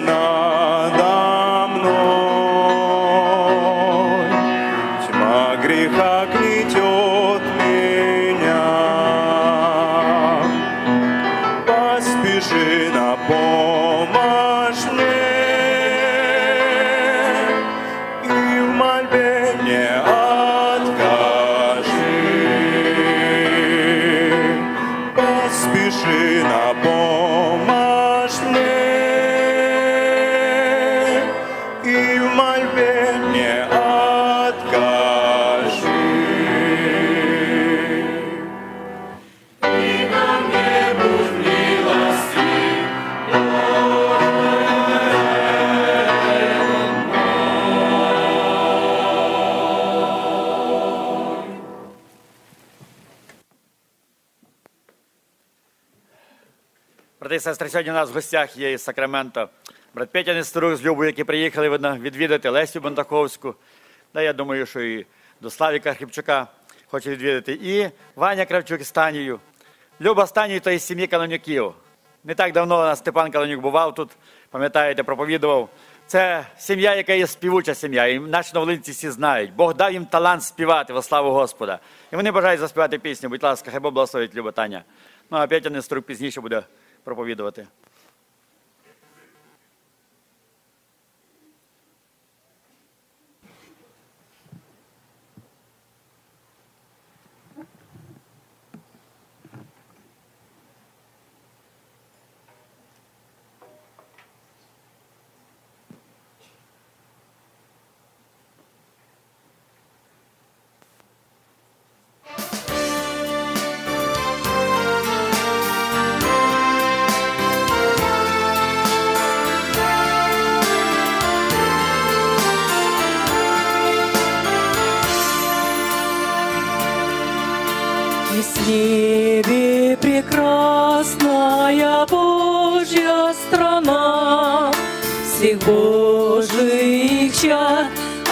надо мной, тьма греха гнетет меня. Поспеши на помощь мне и в мольбе не откажи. Поспеши на помощь мне и в мольбе не откажи. Брати і сестри, сьогодні у нас в гостях є із Сакрамента брат Петя Нестерук з Любою, які приїхали видно, відвідати Лесю Бонтаковську. Да, я думаю, що і до Славіка Хріпчука хоче відвідати. І Ваня Кравчук з Танею. Люба з Танею – то із сім'ї Каланюків. Не так давно у нас Степан Каланюк бував тут, пам'ятаєте, проповідував. Це сім'я, яка є співуча сім'я, і наші новолинці всі знають. Бог дав їм талант співати во славу Господа. І вони бажають заспівати пісню. Будь ласка, хай Бог благословить, Люба, Таня. Ну, а Петя Нестерук пізніше буде проповідувати. В небе прекрасная Божья страна, всех Божьих чад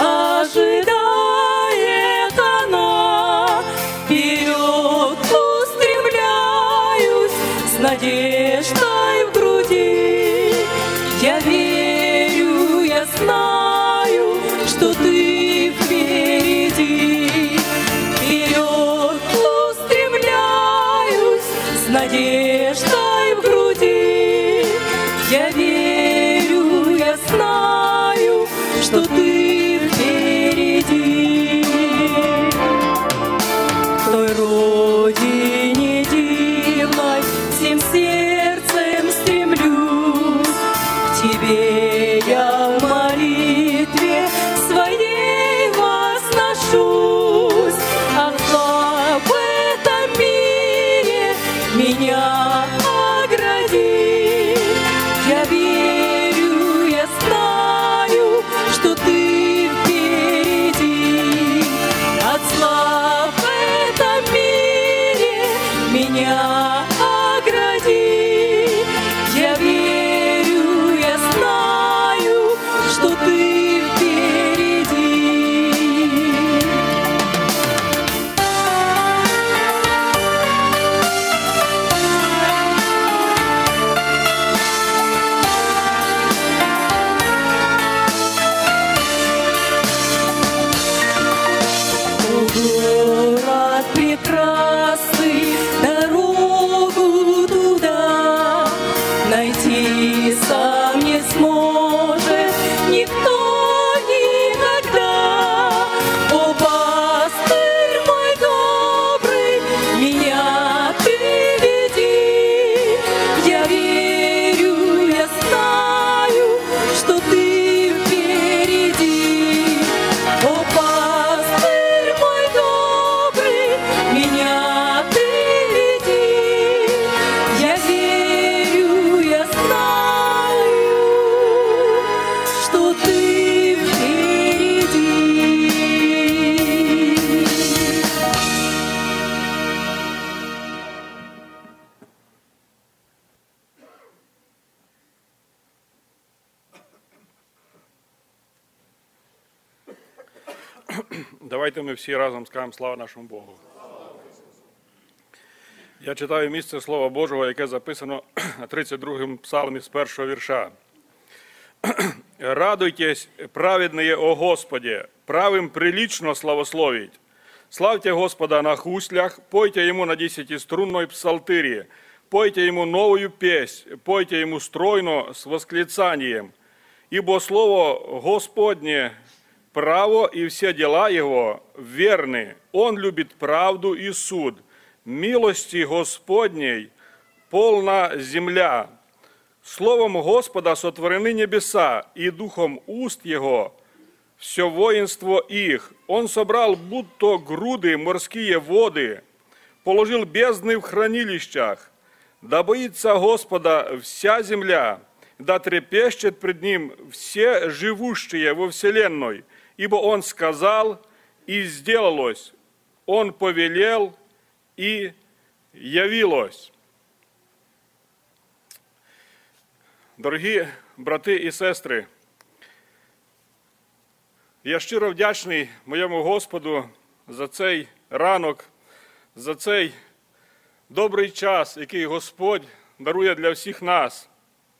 ожидает она. Вперед устремляюсь с надеждой в груди. Я верю, я знаю, что ты впереди. Вперед устремляюсь с надеждой в груди. Я верю, я знаю, что ты впереди. К той родине дивной всем сердцем стремлюсь. К тебе я в молитве своей возношусь. Отца в этом мире меня огради. Я верю, я знаю, что ты впереди. От зла в этом мире меня огради. Я верю, я знаю, что ты впереди. Город прекрасный, дорогу туда найти сам не сможет никто никогда. О, пастырь мой добрый, меня ты веди. Я верю, я знаю, что ты впереди. О, пастырь мой добрый, меня ты веди. Я верю, я знаю, что ты впереди. Давайте ми всі разом скажемо слава нашому Богу. Я читаю місце Слова Божого, яке записано на 32-му псалмі з 1-го вірша. «Радуйтесь, праведные, о Господе, правым прилично славословить. Славьте Господа на хуслях, пойте Ему на 10-струнной псалтыре, пойте Ему новую песнь, пойте Ему стройно с восклицанием. Ибо Слово Господне право, и все дела Его верны. Он любит правду и суд. Милости Господней полна земля. Словом Господа сотворены небеса, и духом уст Его все воинство их. Он собрал будто груды морские воды, положил бездны в хранилищах. Да боится Господа вся земля, да трепещет пред Ним все живущие во вселенной. Ибо Он сказал, и сделалось, Он повелел, і явилось». Дорогі брати і сестри, я щиро вдячний моєму Господу за цей ранок, за цей добрий час, який Господь дарує для всіх нас.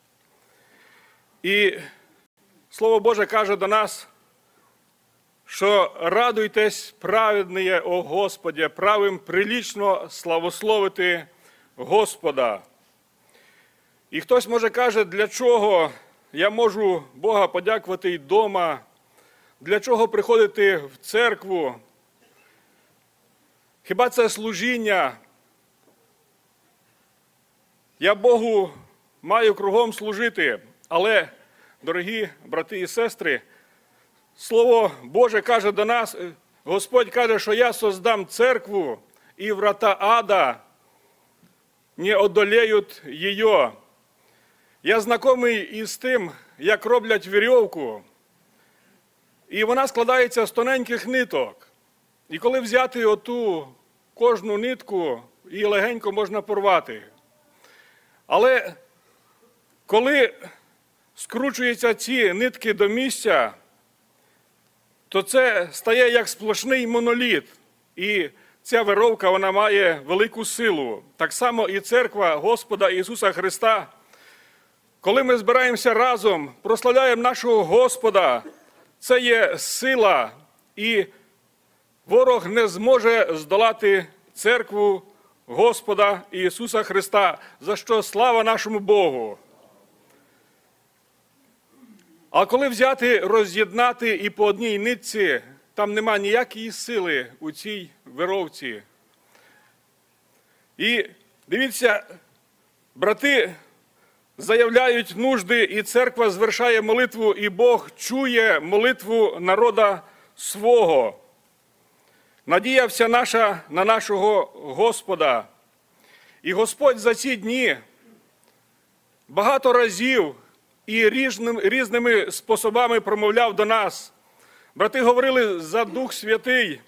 І Слово Боже каже до нас, що радуйтесь, праведные, о Господі, правим прилично славословити Господа. І хтось, може, каже, для чого я можу Бога подякувати й вдома, для чого приходити в церкву? Хіба це служіння? Я Богу маю кругом служити, але, дорогі брати і сестри, Слово Боже каже до нас, Господь каже, що я создам церкву, і врата ада не одолеють її. Я знайомий із тим, як роблять вірьовку, і вона складається з тоненьких ниток. І коли взяти оту кожну нитку, її легенько можна порвати. Але коли скручуються ці нитки до місця, то це стає як сплошний моноліт. І ця вировка, вона має велику силу. Так само і церква Господа Ісуса Христа. Коли ми збираємося разом, прославляємо нашого Господа, це є сила, і ворог не зможе здолати церкву Господа Ісуса Христа, за що слава нашому Богу. А коли взяти, роз'єднати і по одній нитці, там нема ніякої сили у цій вировці. І дивіться, брати заявляють нужди, і церква звершає молитву, і Бог чує молитву народа свого. Надія вся наша на нашого Господа. І Господь за ці дні багато разів і різними способами промовляв до нас. Брати говорили за Дух Святий,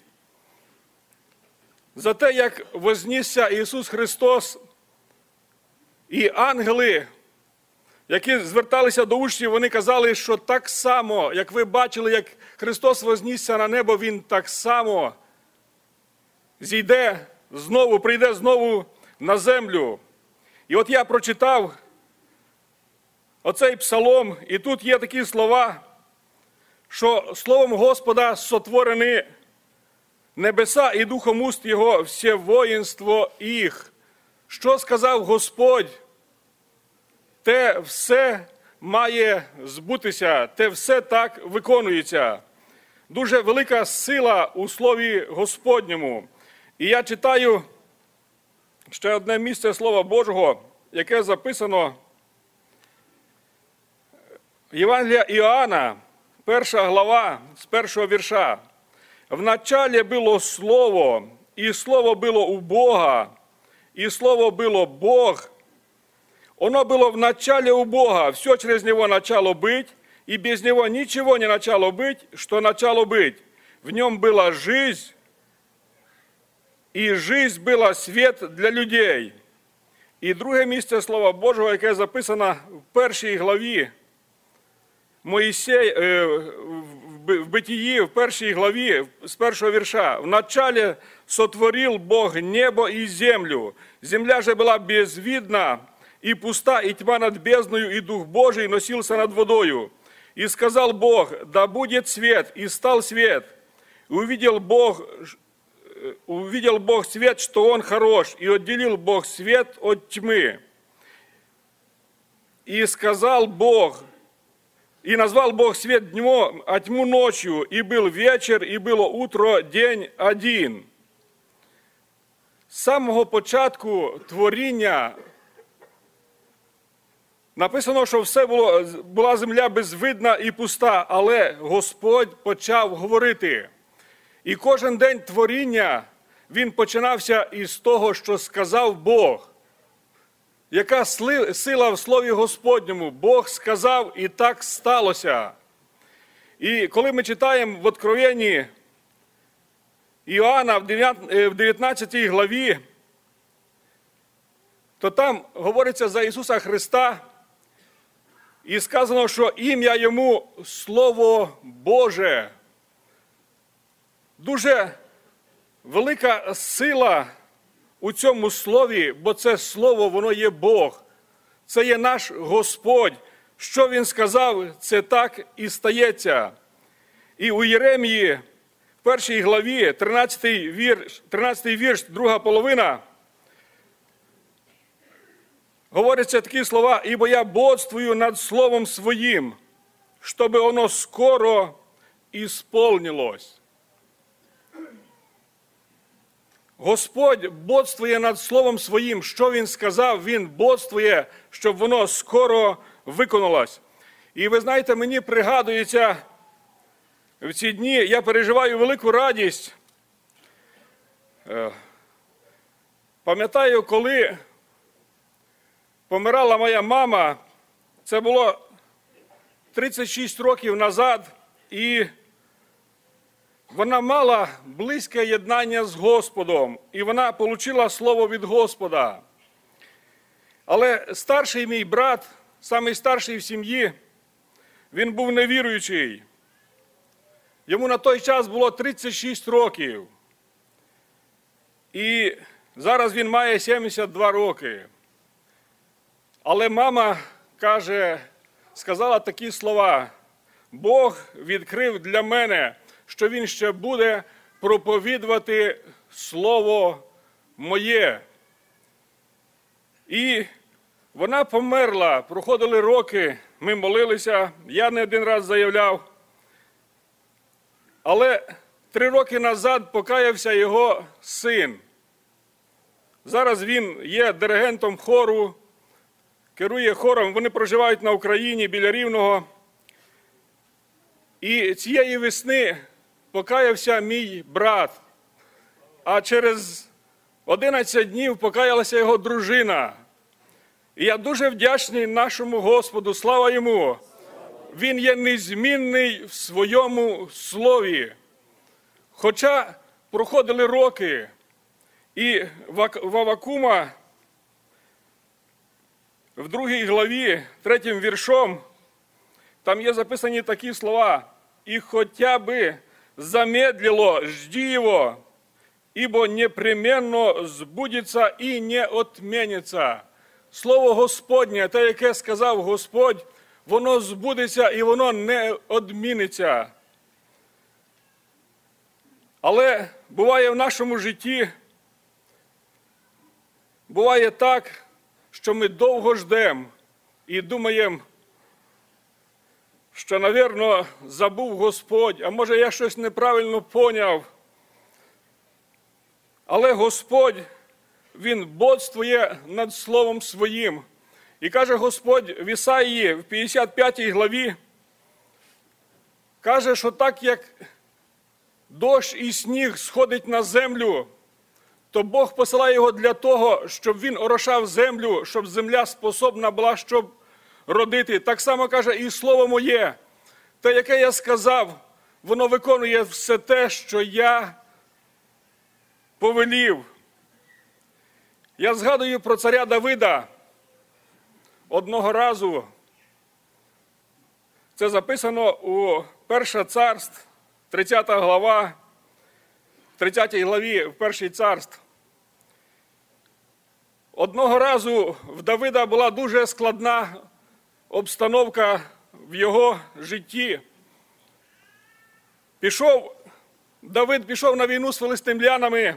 за те, як вознісся Ісус Христос, і ангели, які зверталися до учнів, вони казали, що так само, як ви бачили, як Христос вознісся на небо, Він так само зійде знову, прийде знову на землю. І от я прочитав оцей псалом, і тут є такі слова, що словом Господа сотворені небеса і духом уст Його все воїнство їх. Що сказав Господь, те все має збутися, те все так виконується. Дуже велика сила у Слові Господньому. І я читаю ще одне місце Слова Божого, яке записано Євангелія Іоанна, 1 глава, з 1 вірша. «Вначале було Слово, і Слово було у Бога, і Слово було Бог. Оно было в начале у Бога, все через Него начало быть, и без Него ничего не начало быть, что начало быть. В Нем была жизнь, і жизнь була світ для людей». І друге місце Слова Божого, яке записано в 1 главі Моїсей, в Битії, в 1 главі, з 1 вірша. «Вначале сотворил Бог небо и землю. Земля же была безвидна и пуста, и тьма над бездною, и Дух Божий носился над водою. И сказал Бог, да будет свет, и стал свет. И увидел Бог свет, что он хорош, и отделил Бог свет от тьмы. И сказал Бог, и назвал Бог свет днем, а тьму ночью, и был вечер, и было утро, день один». З самого початку творіння написано, що була земля безвидна і пуста, але Господь почав говорити. І кожен день творіння, він починався із того, що сказав Бог. Яка сила в Слові Господньому? Бог сказав, і так сталося. І коли ми читаємо в Откровенні Іоанна в 19 главі, то там говориться за Ісуса Христа, і сказано, що ім'я Йому – Слово Боже. Дуже велика сила у цьому слові, бо це слово, воно є Бог. Це є наш Господь. Що Він сказав, це так і стається. І у Єремії, в 1 главі, 13 вірш, друга половина, говоряться такі слова: «Ибо я бодствую над словом своїм, чтобы оно скоро исполнилось». Господь бодствує над словом своїм. Що Він сказав, Він бодствує, щоб воно скоро виконалось. І ви знаєте, мені пригадується, в ці дні я переживаю велику радість. Пам'ятаю, коли помирала моя мама, це було 36 років назад, і вона мала близьке єднання з Господом, і вона отримала слово від Господа. Але старший мій брат, самий старший в сім'ї, він був невіруючий. Йому на той час було 36 років. І зараз він має 72 роки. Але мама сказала такі слова: «Бог відкрив для мене, що Він ще буде проповідувати Слово моє». І вона померла, проходили роки, ми молилися, я не один раз заявляв. Але 3 роки назад покаявся його син. Зараз він є диригентом хору, керує хором, вони проживають на Україні, біля Рівного. І цієї весни покаявся мій брат, а через 11 днів покаялася його дружина. І я дуже вдячний нашому Господу, слава Йому. Він є незмінний в своєму слові. Хоча проходили роки, і в Авакума, в 2 главі, 3 віршом, там є записані такі слова: «И хотя бы замедлило, жди его, ибо непременно сбудется и не отменится». Слово Господнє, те, яке сказав Господь, воно збудеться і воно не одміниться. Але буває в нашому житті, буває так, що ми довго ждемо і думаємо, що, навірно, забув Господь, а може я щось неправильно поняв. Але Господь, Він бодствує над Словом Своїм. І каже Господь в Ісаїї, в 55 главі, каже, що так, як дощ і сніг сходить на землю, то Бог посилає його для того, щоб він орошав землю, щоб земля способна була, щоб родити. Так само каже і Слово моє, те, яке я сказав, воно виконує все те, що я повелів. Я згадую про царя Давида. Одного разу, це записано у 1 Царств, 30 глава, в 30 главі в 1 Царств. Одного разу в Давида була дуже складна обстановка в його житті. Давид пішов на війну з филистимлянами,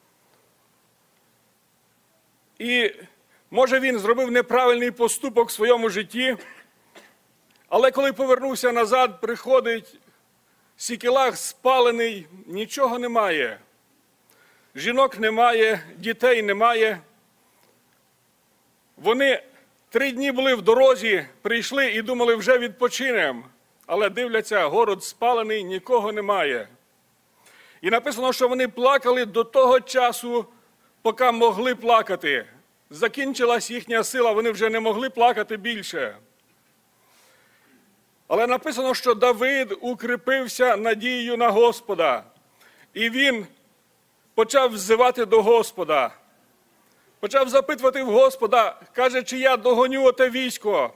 і може він зробив неправильний поступок в своєму житті, але коли повернувся назад, приходить Сікелаг спалений, нічого немає. Жінок немає, дітей немає. Вони 3 дні були в дорозі, прийшли і думали, вже відпочинемо. Але дивляться, город спалений, нікого немає. І написано, що вони плакали до того часу, поки могли плакати. Закінчилась їхня сила, вони вже не могли плакати більше. Але написано, що Давид укріпився надією на Господа. І він почав взивати до Господа. Почав запитувати в Господа, каже, чи я догоню оте військо?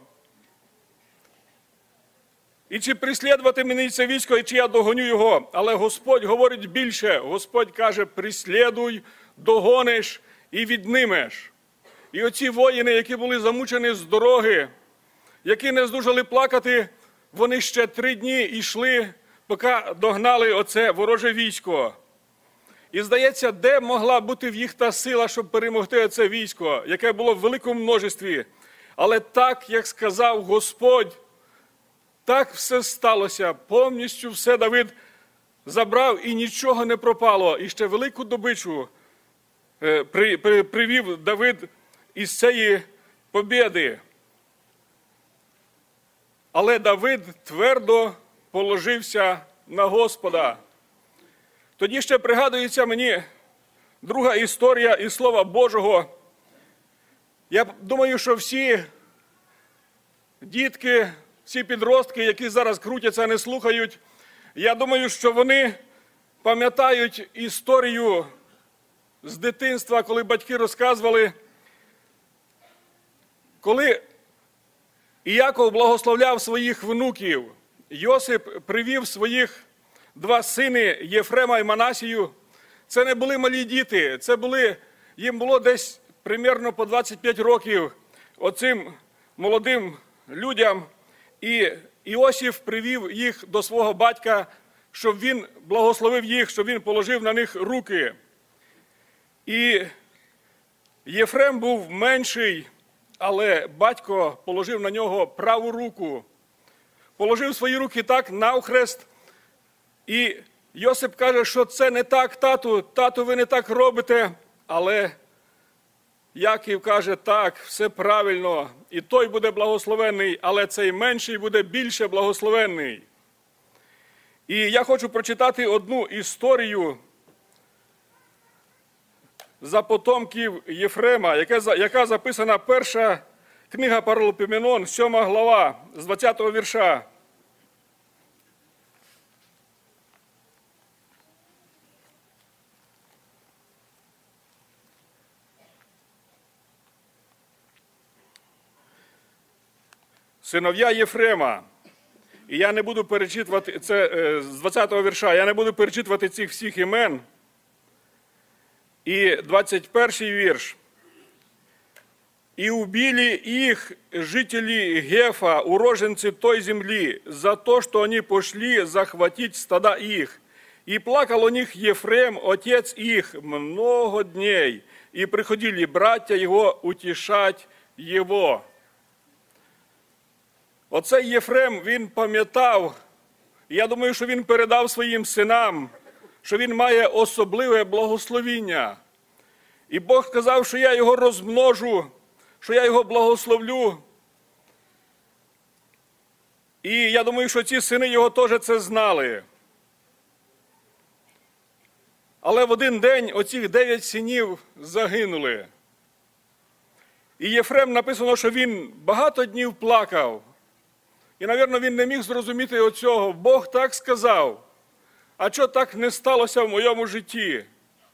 І чи прислідувати мені це військо, і чи я догоню його? Але Господь говорить більше. Господь каже, прислідуй, догониш і віднимеш. І оці воїни, які були замучені з дороги, які не здужали плакати, вони ще 3 дні йшли, поки догнали оце вороже військо. І здається, де могла бути в їх та сила, щоб перемогти це військо, яке було в великому множестві. Але так, як сказав Господь, так все сталося. Повністю все Давид забрав і нічого не пропало. І ще велику добичу привів Давид із цієї побєди. Але Давид твердо положився на Господа. Тоді ще пригадується мені друга історія із Слова Божого. Я думаю, що всі дітки, всі підростки, які зараз крутяться, не слухають, я думаю, що вони пам'ятають історію з дитинства, коли батьки розказували, коли Іаков благословляв своїх внуків, Йосип привів своїх 2 сини Єфрема і Манасію. Це не були малі діти, їм було десь примерно по 25 років оцим молодим людям. І Іосиф привів їх до свого батька, щоб він благословив їх, щоб він положив на них руки. І Єфрем був менший, але батько положив на нього праву руку. Положив свої руки так навхрест. І Йосип каже, що це не так, тату, ви не так робите. Але Яків каже, так, все правильно, і той буде благословенний, але цей менший буде більше благословенний. І я хочу прочитати одну історію за потомків Єфрема, яка записана перша книга Паралипоменон, 7 глава, з 20-го вірша. Синов'я Єфрема. І я не буду перечитувати, це з 20-го вірша, я не буду перечитувати цих всіх імен. І 21-й вірш. «И убили их жители Гефа, уроженцы той земли, за то, что они пошли захватить стада их. И плакал о них Ефрем, отец их, много дней, и приходили братья его утешать его». Оцей Єфрем, він пам'ятав, я думаю, що він передав своїм синам, що він має особливе благословіння. І Бог сказав, що я його розмножу, що я його благословлю. І я думаю, що ці сини його теж це знали. Але в один день оцих 9 синів загинули. І Єфрем написано, що він багато днів плакав. І, мабуть, він не міг зрозуміти оцього. Бог так сказав, а що так не сталося в моєму житті?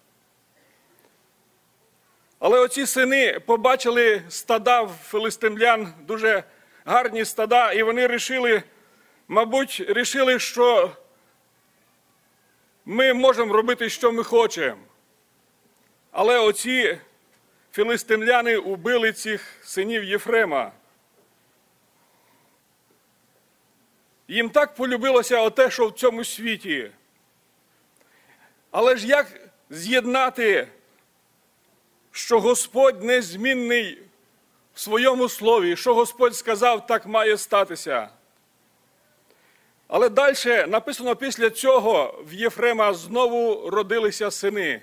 Але оці сини побачили стада филистимлян, дуже гарні стада, і вони вирішили, що ми можемо робити, що ми хочемо. Але оці филистимляни убили цих синів Єфрема. Їм так полюбилося оте, що в цьому світі. Але ж як з'єднати, що Господь незмінний в своєму слові, що Господь сказав, так має статися. Але далі написано, після цього в Єфрема знову родилися сини.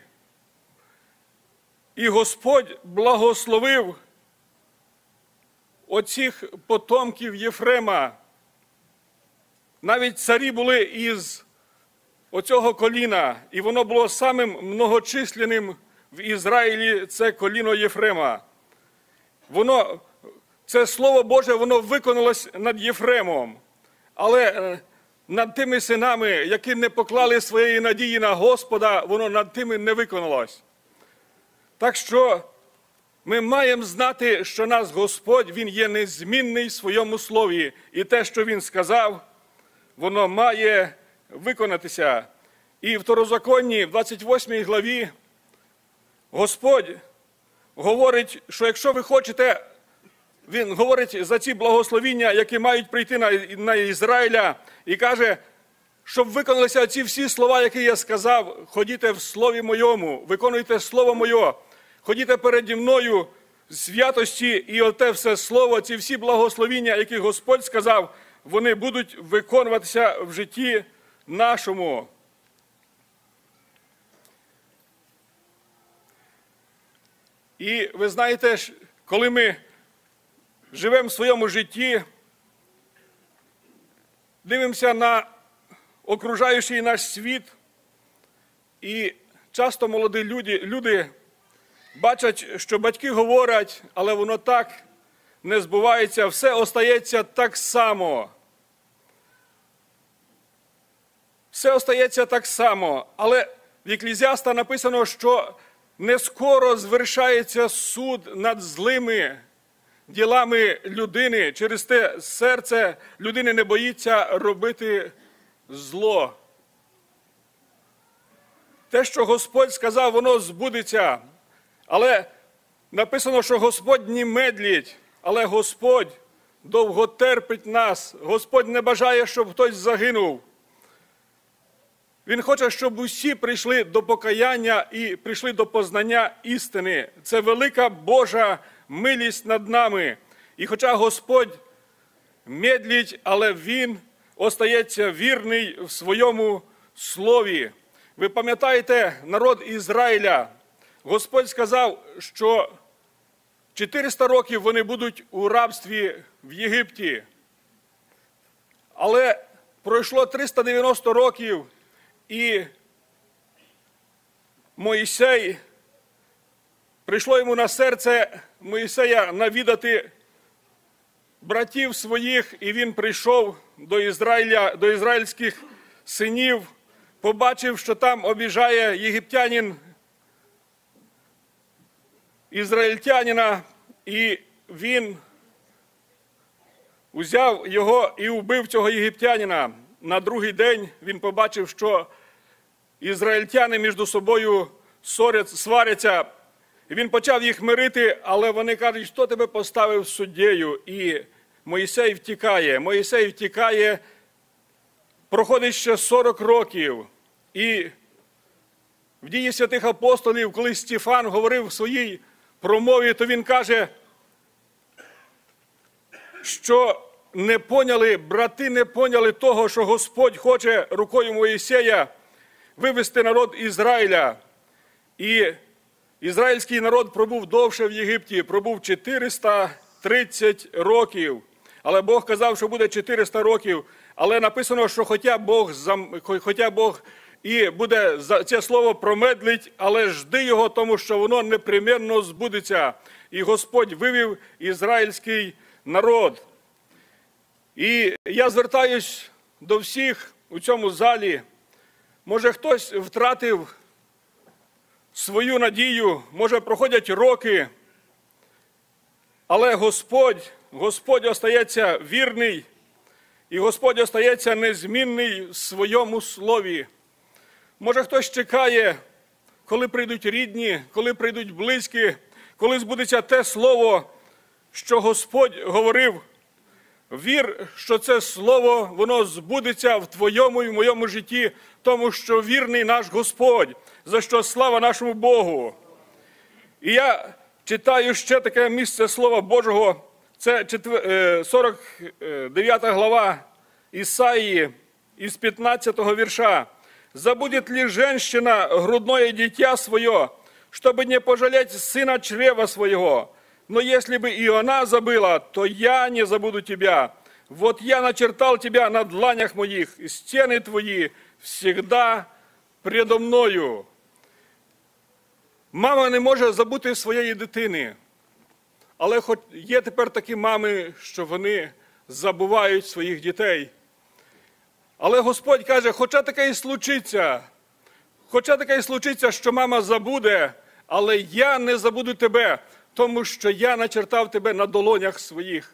І Господь благословив оцих потомків Єфрема. Навіть царі були із оцього коліна, і воно було самим многочисленним в Ізраїлі, це коліно Єфрема. Це Слово Боже, воно виконалось над Єфремом. Але над тими синами, які не поклали своєї надії на Господа, воно над тими не виконалось. Так що ми маємо знати, що наш Господь, Він є незмінний в своєму слові. І те, що Він сказав, воно має виконатися. І в Второзаконні, в 28 главі, Господь говорить, що якщо ви хочете, Він говорить за ці благословіння, які мають прийти на Ізраїля, і каже, щоб виконалися ці всі слова, які я сказав, ходіте в Слові Моєму, виконуйте Слово Моє, ходіте переді мною в святості, і оте все Слово, ці всі благословіння, які Господь сказав, вони будуть виконуватися в житті нашому. І ви знаєте, коли ми живемо в своєму житті, дивимося на окружаючий наш світ, і часто молоді люди бачать, що батьки говорять, але воно так не збувається, все остається так само. Все остається так само, але в Екклезіаста написано, що не скоро звершається суд над злими ділами людини. Через те серце людини не боїться робити зло. Те, що Господь сказав, воно збудеться. Але написано, що Господь не медлить, але Господь довго терпить нас. Господь не бажає, щоб хтось загинув. Він хоче, щоб усі прийшли до покаяння і прийшли до познання істини. Це велика Божа милість над нами. І хоча Господь медлить, але Він остається вірний в своєму слові. Ви пам'ятаєте народ Ізраїля? Господь сказав, що 400 років вони будуть у рабстві в Єгипті. Але пройшло 390 років, і Мойсей, прийшло йому на серце Мойсея навідати братів своїх, і він прийшов до ізраїльських синів, побачив, що там обіжає єгиптянин ізраїльтянина, і він узяв його і вбив цього єгиптянина. На другий день він побачив, що ізраїльтяни між собою сваряться. І він почав їх мирити, але вони кажуть, хто тебе поставив суддєю? І Мойсей втікає, проходить ще 40 років. І в Дії святих апостолів, коли Стефан говорив в своїй промові, то він каже, що брати не поняли того, що Господь хоче рукою Моїсея вивести народ Ізраїля. І ізраїльський народ пробув довше в Єгипті, пробув 430 років. Але Бог казав, що буде 400 років. Але написано, що хоча Бог і буде це слово промедлить, але жди його, тому що воно непременно збудеться. І Господь вивів ізраїльський народ. І я звертаюсь до всіх у цьому залі. Може, хтось втратив свою надію, може, проходять роки, але Господь остається вірний, і Господь остається незмінний в своєму слові. Може, хтось чекає, коли прийдуть рідні, коли прийдуть близькі, коли збудеться те слово, що Господь говорив. Вір, що це слово, воно збудеться в твоєму і в моєму житті, тому що вірний наш Господь, за що слава нашому Богу. І я читаю ще таке місце Слова Божого, це 49 глава Ісаїї, із 15-го вірша. «Забудет ли женщина грудное дитя свое, чтобы не пожалеть сына чрева своего? Но если бы и она забыла, то я не забуду тебя. Вот я начертал тебя на дланях моих, и стены твои всегда предо мною». Мама не може забути своєї дитини. Але є тепер такі мами, що вони забувають своїх дітей. Але Господь каже, хоча таке і случиться, що мама забуде, але я не забуду тебе, тому що я начертав тебе на долонях своїх.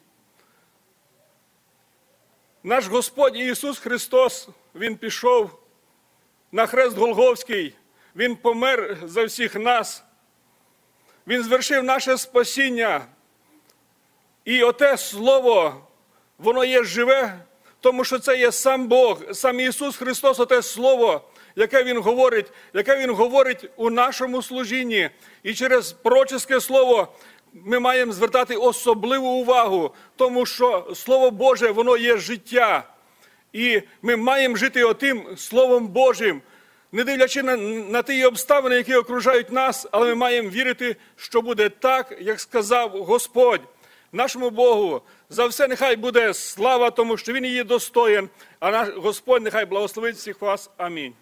Наш Господь Ісус Христос, Він пішов на хрест Голгофський, Він помер за всіх нас, Він звершив наше спасіння. І оте слово, воно є живе, тому що це є сам Бог, сам Ісус Христос, оте Слово, яке Він говорить у нашому служінні. І через пророчеське Слово ми маємо звертати особливу увагу, тому що Слово Боже, воно є життя. І ми маємо жити отим Словом Божим, не дивлячи на ті обставини, які окружають нас, але ми маємо вірити, що буде так, як сказав Господь. Нашому Богу за все нехай буде слава, тому що Він її достоїн, а наш Господь нехай благословить всіх вас. Амінь.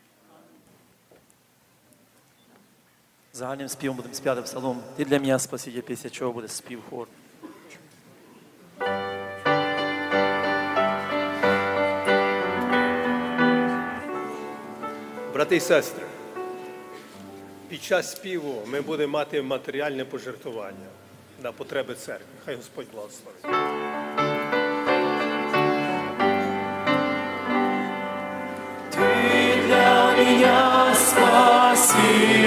Загальним співом будемо співати псалом. Ти для мене спаситель, після чого буде спів хор. Брати і сестри, під час співу ми будемо мати матеріальне пожертвування на потреби церкви. Хай Господь благословить. Ты для меня спаситель,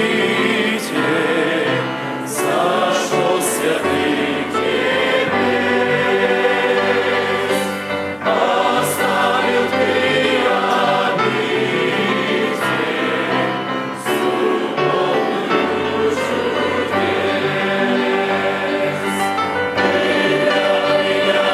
зашел святый крест, оставил ты обитель, судовую чудес. Ты для меня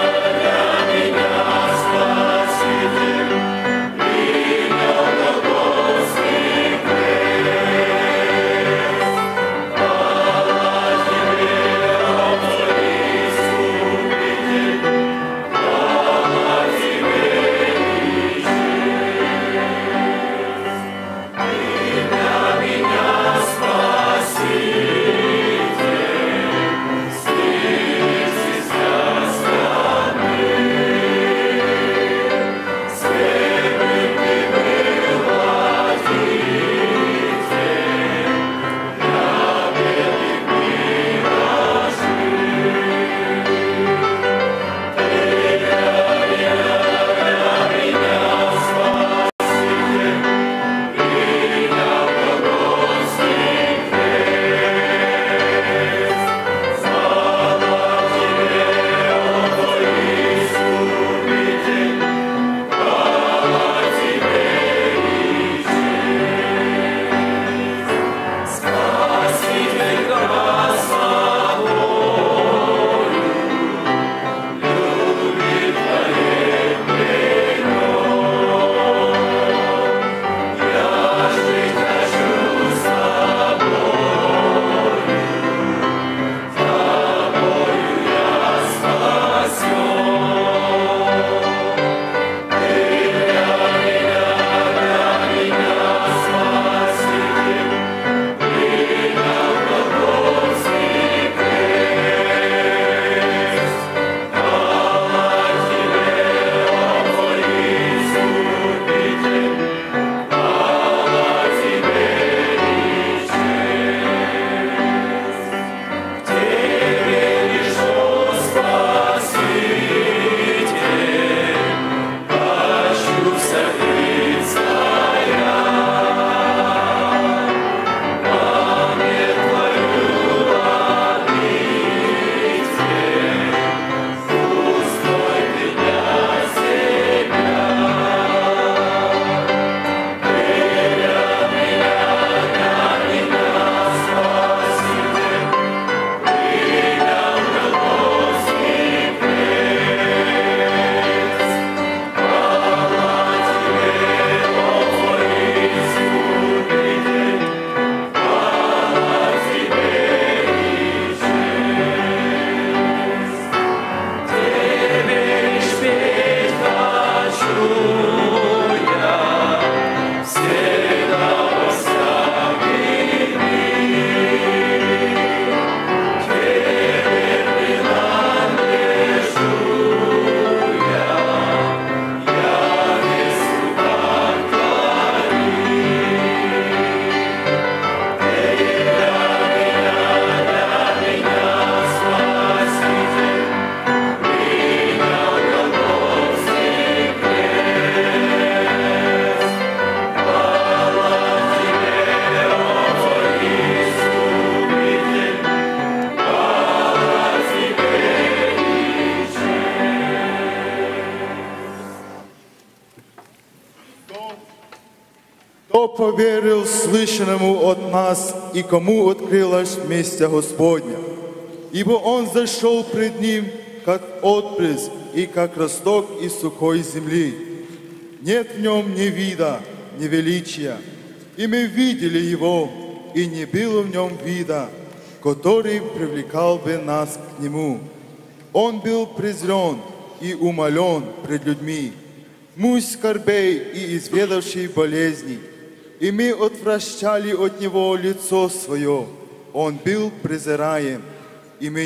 кто поверил слышанному от нас и кому открылось месть Господня. Ибо Он зашел пред Ним, как отпрыск и как росток из сухой земли. Нет в Нем ни вида, ни величия. И мы видели Его, и не было в Нем вида, который привлекал бы нас к Нему. Он был презрен и умолен пред людьми, муж скорбей и изведавший болезней, и мы отвращали от Него лицо Свое. Он был презираем, и мы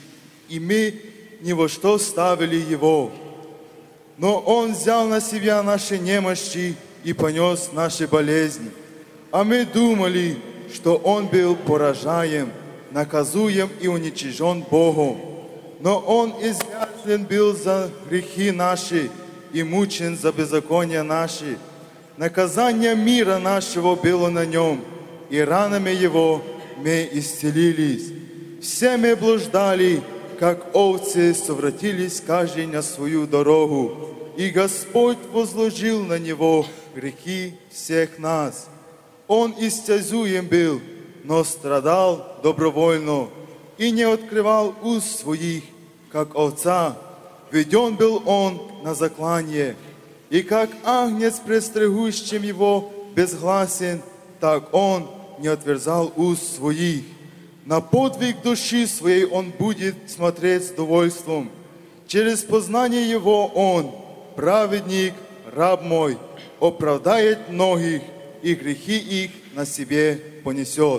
ни во что ставили Его. Но Он взял на себя наши немощи и понес наши болезни. А мы думали, что Он был поражаем, наказуем и уничижен Богом. Но Он изряжен был за грехи наши и мучен за беззакония наши. Наказание мира нашего было на Нем, и ранами Его мы исцелились. Все мы блуждали, как овцы, совратились каждый на свою дорогу, и Господь возложил на Него грехи всех нас. Он истязуем был, но страдал добровольно, и не открывал уст своих, как овца. Веден был Он на заклание, и как агнец, престригущим Его, безгласен, так Он не отверзал уст своих. На подвиг души своей Он будет смотреть с довольством. Через познание Его Он, праведник, раб мой, оправдает многих, и грехи их на себе понесет.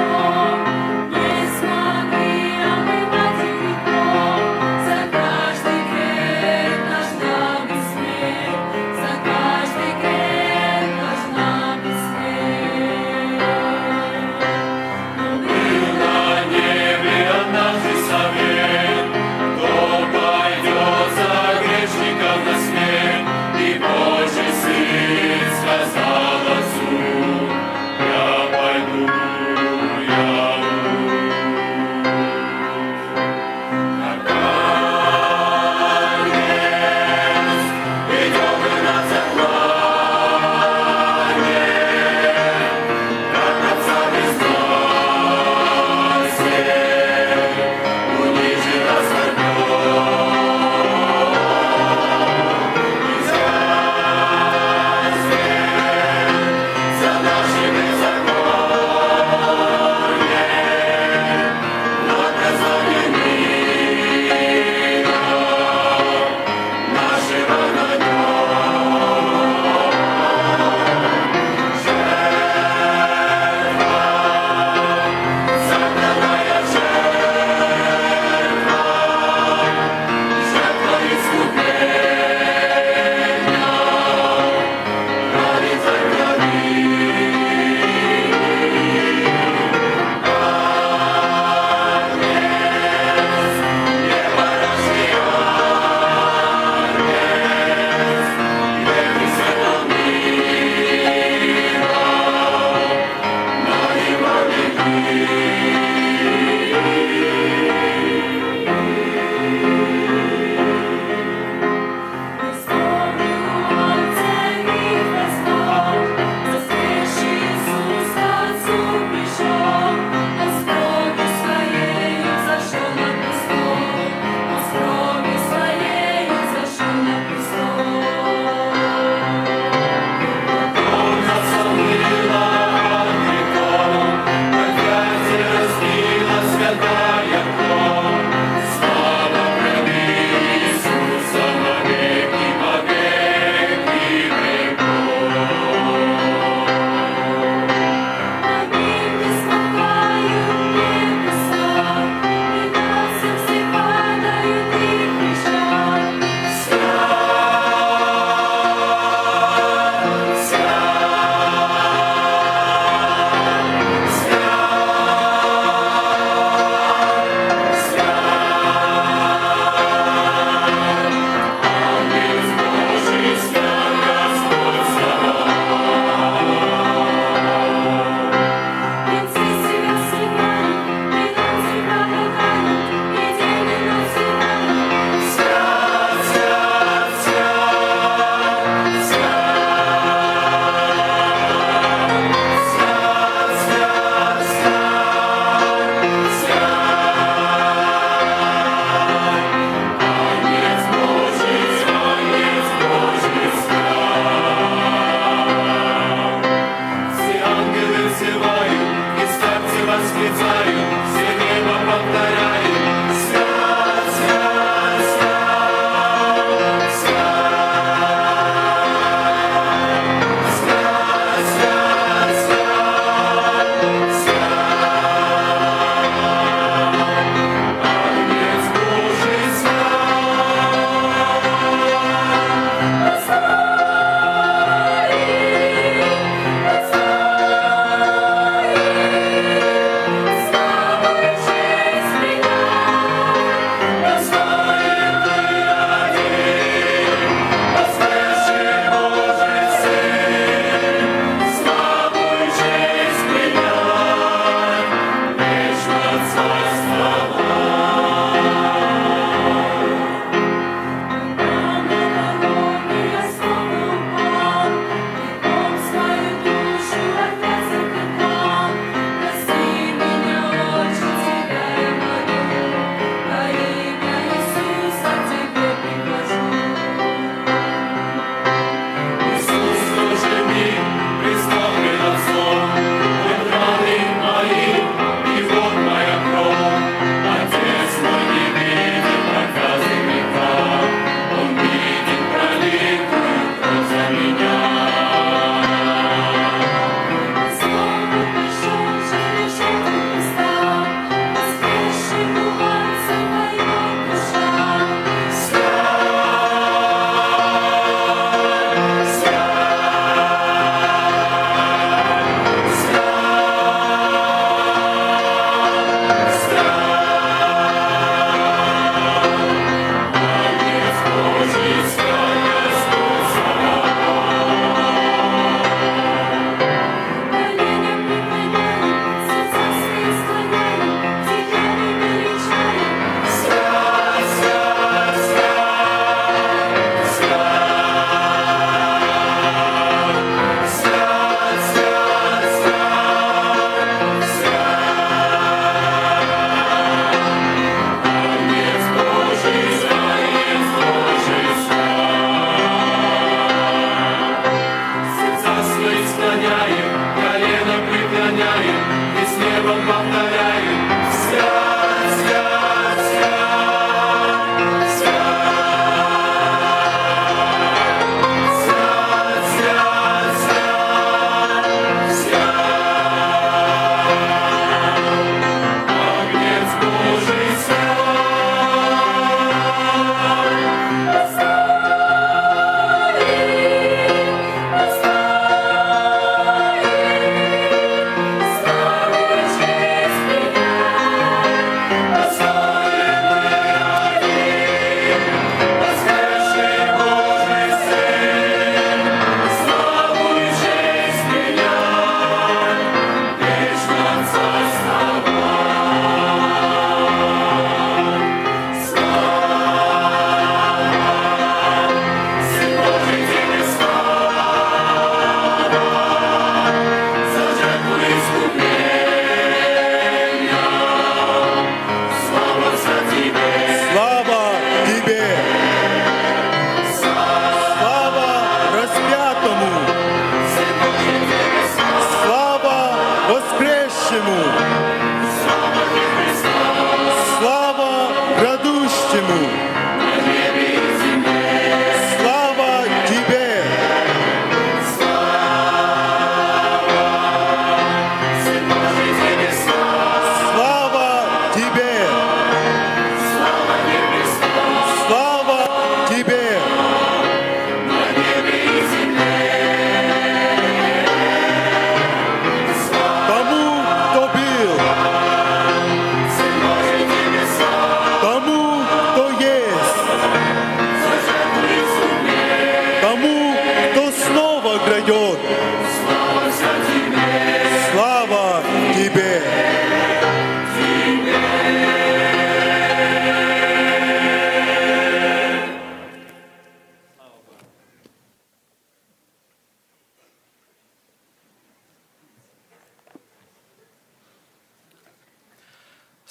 За каждый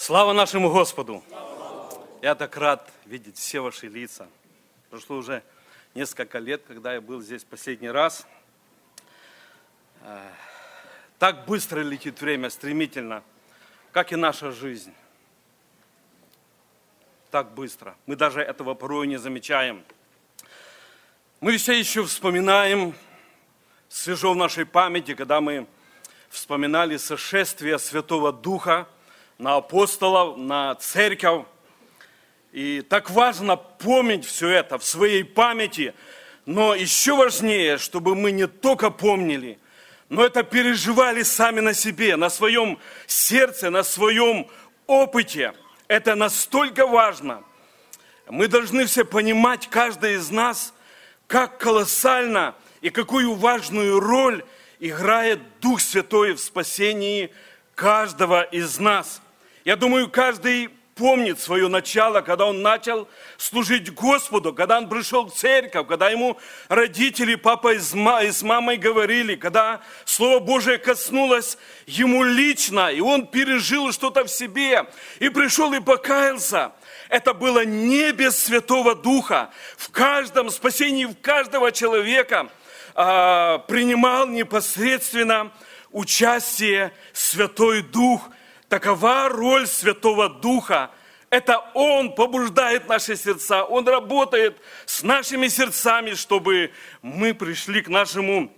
Слава нашему Господу! Я так рад видеть все ваши лица. Прошло уже несколько лет, когда я был здесь последний раз. Так быстро летит время, стремительно, как и наша жизнь. Так быстро. Мы даже этого порой не замечаем. Мы все еще вспоминаем, свежо в нашей памяти, когда мы вспоминали сошествие Святого Духа на апостолов, на церковь. И так важно помнить все это в своей памяти, но еще важнее, чтобы мы не только помнили, но это переживали сами на себе, на своем сердце, на своем опыте. Это настолько важно. Мы должны все понимать, каждый из нас, как колоссально и какую важную роль играет Дух Святой в спасении каждого из нас. Я думаю, каждый помнит свое начало, когда он начал служить Господу, когда он пришел в церковь, когда ему родители, папа и с мамой говорили, когда Слово Божие коснулось ему лично, и он пережил что-то в себе, и пришел и покаялся. Это было не без Святого Духа. В каждом спасении, в каждого человека принимал непосредственно участие Святой Дух. Такова роль Святого Духа. Это Он побуждает наши сердца, Он работает с нашими сердцами, чтобы мы пришли к нашему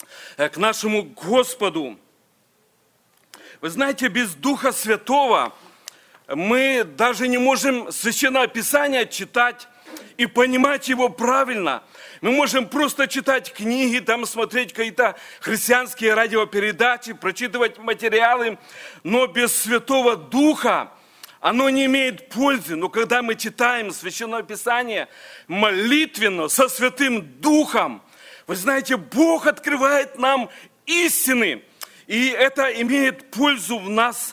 Господу. Вы знаете, без Духа Святого мы даже не можем Священное Писание читать и понимать его правильно. Мы можем просто читать книги, там смотреть какие-то христианские радиопередачи, прочитывать материалы, но без Святого Духа оно не имеет пользы. Но когда мы читаем Священное Писание молитвенно, со Святым Духом, вы знаете, Бог открывает нам истины, и это имеет пользу в нас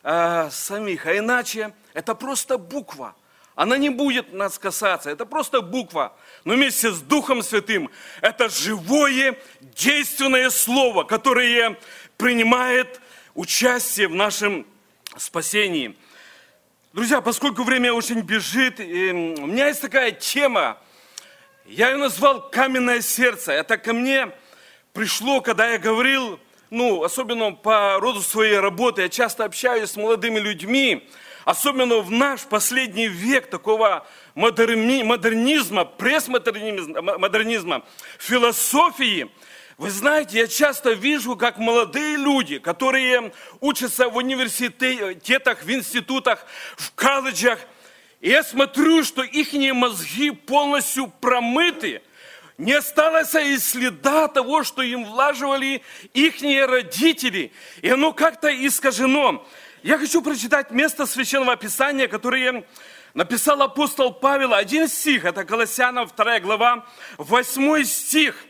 самих. А иначе это просто буква. Она не будет нас касаться, это просто буква. Но вместе с Духом Святым это живое, действенное Слово, которое принимает участие в нашем спасении. Друзья, поскольку время очень бежит, у меня есть такая тема, я ее назвал «Каменное сердце». Это ко мне пришло, когда я говорил, особенно по роду своей работы, я часто общаюсь с молодыми людьми, особенно в наш последний век такого модернизма, пресс-модернизма, философии. Вы знаете, я часто вижу, как молодые люди, которые учатся в университетах, в институтах, в колледжах, и я смотрю, что их мозги полностью промыты. Не осталось и следа того, что им влаживали их родители. И оно как-то искажено. Я хочу прочитать место Священного Писания, которое написал апостол Павел. 1 стих, это Колоссянам 2 глава, 8 стих.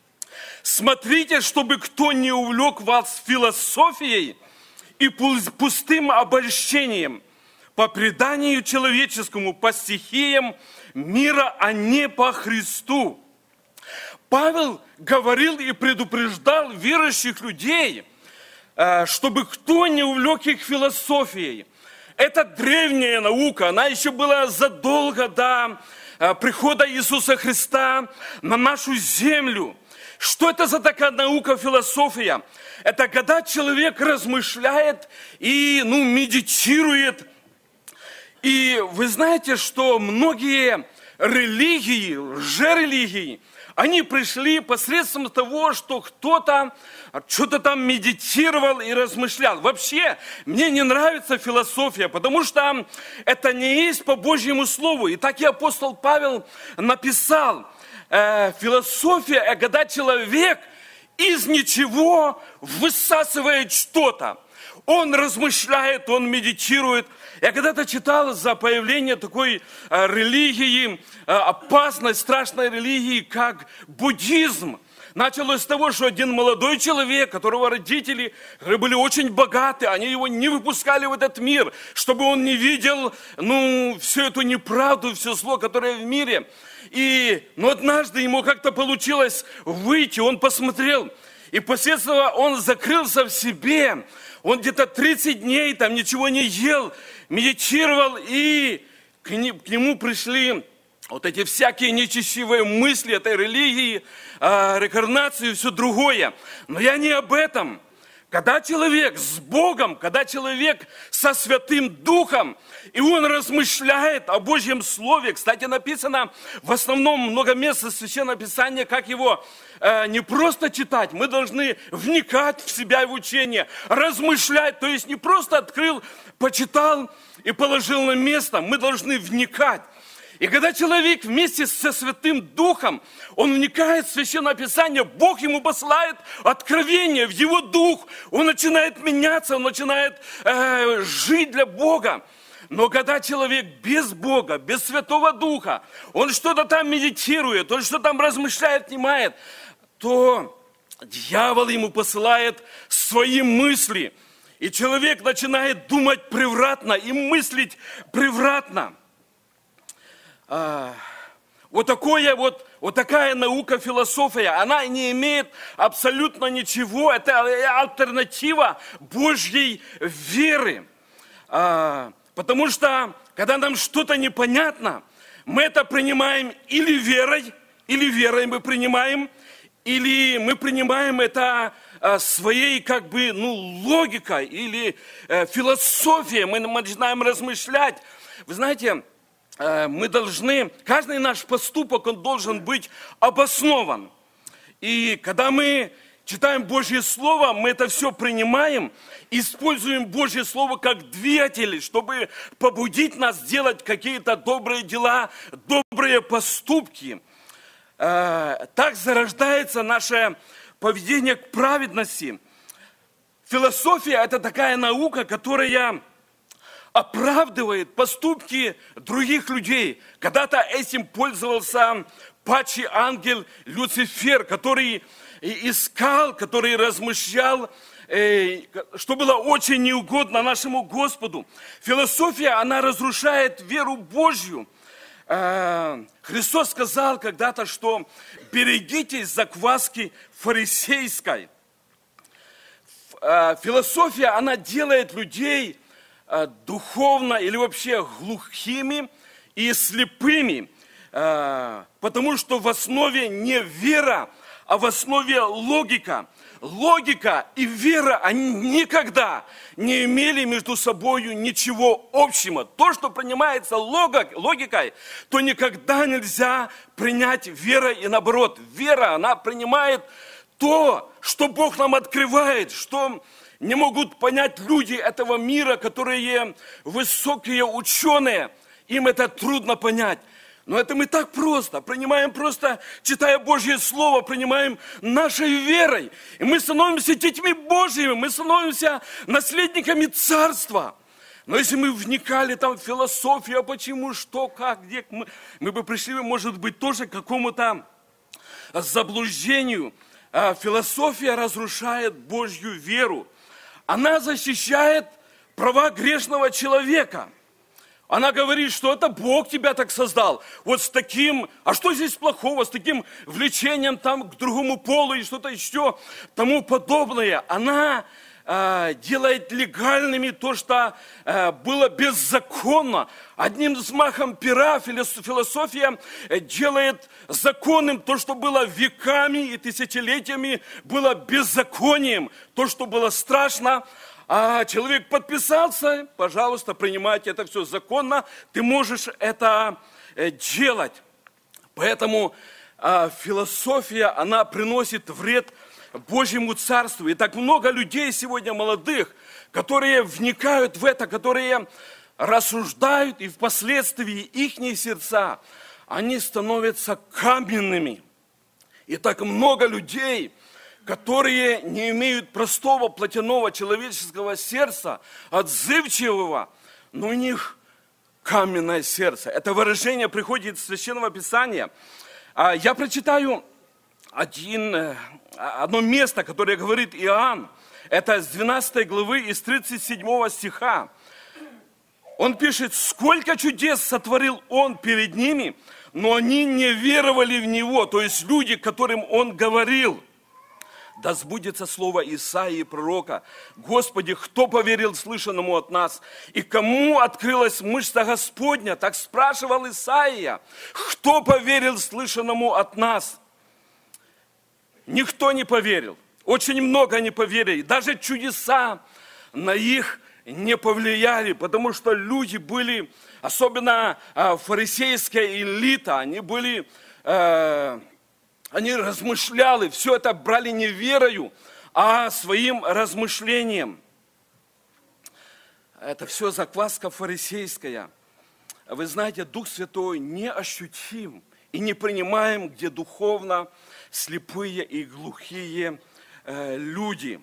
«Смотрите, чтобы кто не увлек вас философией и пустым обольщением, по преданию человеческому, по стихиям мира, а не по Христу». Павел говорил и предупреждал верующих людей, чтобы кто не увлек их философией. Это древняя наука, она еще была задолго до прихода Иисуса Христа на нашу землю. Что это за такая наука, философия? Это когда человек размышляет и медитирует. И вы знаете, что многие религии, лжерелигии, они пришли посредством того, что кто-то что-то там медитировал и размышлял. Вообще, мне не нравится философия, потому что это не есть по Божьему Слову. И так и апостол Павел написал, философия, когда человек из ничего высасывает что-то. Он размышляет, он медитирует. Я когда-то читал за появление такой религии, опасной, страшной религии, как буддизм. Началось с того, что один молодой человек, которого родители были очень богаты, они его не выпускали в этот мир, чтобы он не видел, всю эту неправду, все зло, которое в мире. Но однажды ему как-то получилось выйти, он посмотрел, И после этого он закрылся в себе. Он где-то 30 дней там ничего не ел, медитировал, и к нему пришли вот эти всякие нечестивые мысли этой религии, реинкарнации и все другое. Но я не об этом. Когда человек с Богом, когда человек со Святым Духом, и он размышляет о Божьем Слове, кстати, написано в основном много мест из Священного Писания, как его не просто читать, мы должны вникать в себя и в учение, размышлять, то есть не просто открыл, почитал и положил на место, мы должны вникать. И когда человек вместе со Святым Духом, он вникает в Священное Писание, Бог ему посылает откровение в его дух, он начинает меняться, он начинает жить для Бога. Но когда человек без Бога, без Святого Духа, он что-то там медитирует, он что-то там размышляет, внимает, то дьявол ему посылает свои мысли. И человек начинает думать превратно и мыслить превратно. Вот такая наука, философия, она не имеет абсолютно ничего. Это альтернатива Божьей веры. Потому что, когда нам что-то непонятно, мы это принимаем или верой мы принимаем, или мы принимаем это своей логикой или философией, мы начинаем размышлять. Вы знаете, мы должны, каждый наш поступок, он должен быть обоснован. И когда мы читаем Божье Слово, мы это все принимаем, используем Божье Слово как двигатель, чтобы побудить нас делать какие-то добрые дела, добрые поступки. Так зарождается наше поведение к праведности. Философия – это такая наука, которая оправдывает поступки других людей. Когда-то этим пользовался падший ангел Люцифер, который искал, который размышлял, что было очень неугодно нашему Господу. Философия, она разрушает веру Божью. Христос сказал когда-то, что берегитесь закваски фарисейской. Философия, она делает людей духовно или вообще глухими и слепыми, потому что в основе не вера, а в основе логика. Логика и вера, они никогда не имели между собой ничего общего. То, что принимается логикой, то никогда нельзя принять верой и наоборот. Вера, она принимает то, что Бог нам открывает, что не могут понять люди этого мира, которые высокие ученые. Им это трудно понять. Но это мы так просто принимаем, просто читая Божье Слово, принимаем нашей верой. И мы становимся детьми Божьими, мы становимся наследниками Царства. Но если мы вникали там в философию, почему, что, как, где, мы бы пришли, может быть, тоже к какому-то заблуждению. Философия разрушает Божью веру. Она защищает права грешного человека. Она говорит, что это Бог тебя так создал. Вот с таким, а что здесь плохого, с таким влечением там к другому полу и что-то еще тому подобное. Она делает легальными то, что было беззаконно. Одним взмахом пера философия делает законным то, что было веками и тысячелетиями, было беззаконием. То, что было страшно, а человек подписался, пожалуйста, принимайте, это все законно, ты можешь это делать. Поэтому философия, она приносит вред Божьему Царству. И так много людей сегодня молодых, которые вникают в это, которые рассуждают, и впоследствии их сердца, они становятся каменными. И так много людей, которые не имеют простого плотяного человеческого сердца, отзывчивого, но у них каменное сердце. Это выражение приходит из Священного Писания. Я прочитаю одно место, которое говорит Иоанн. Это с 12 главы, из 37 стиха. Он пишет: «Сколько чудес сотворил Он перед ними, но они не веровали в Него». То есть люди, которым Он говорил. Да сбудется слово Исаии пророка. Господи, кто поверил слышанному от нас? И кому открылась мышца Господня? Так спрашивал Исаия. Кто поверил слышанному от нас? Никто не поверил. Очень много не поверили. Даже чудеса на их не повлияли, потому что люди были, особенно фарисейская элита, они размышляли, все это брали не верою, а своим размышлением. Это все закваска фарисейская. Вы знаете, Дух Святой не ощутим и не принимаем, где духовно слепые и глухие люди.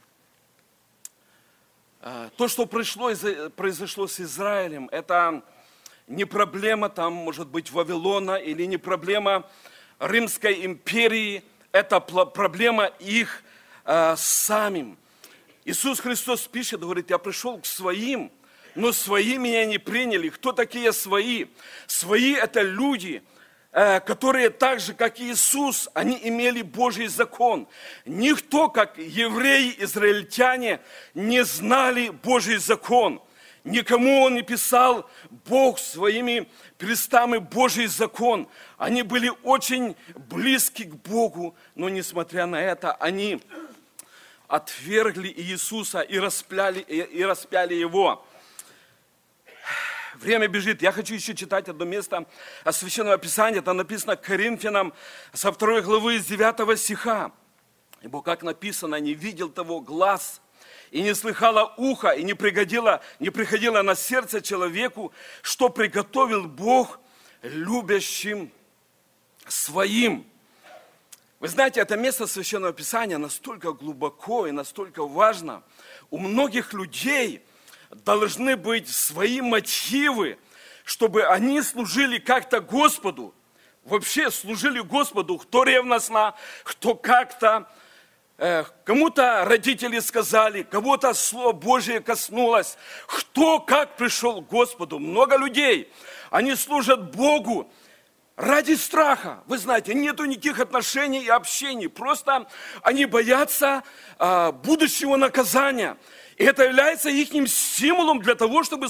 То, что произошло с Израилем, это не проблема, там, может быть, Вавилона, или не проблема Римской империи, это проблема их самим. Иисус Христос пишет, говорит, я пришел к своим, но свои меня не приняли. Кто такие свои? Свои это люди, которые так же, как и Иисус, они имели Божий закон. Никто, как евреи, израильтяне, не знали Божий закон. Никому он не писал Бог своими перстами Божий закон. Они были очень близки к Богу, но несмотря на это, они отвергли Иисуса и распяли Его. Время бежит. Я хочу еще читать одно место Священного Писания. Там написано Коринфянам со 2 главы с 9 стиха. Ибо как написано, не видел того глаз, и не слыхало ухо, и не приходило на сердце человеку, что приготовил Бог любящим своим. Вы знаете, это место Священного Писания настолько глубоко и настолько важно. У многих людей должны быть свои мотивы, чтобы они служили как-то Господу. Вообще служили Господу, кто ревностно, кто как-то. Кому-то родители сказали, кого-то Слово Божие коснулось. Кто как пришел к Господу. Много людей, они служат Богу ради страха. Вы знаете, нету никаких отношений и общений. Просто они боятся будущего наказания. И это является их стимулом для того, чтобы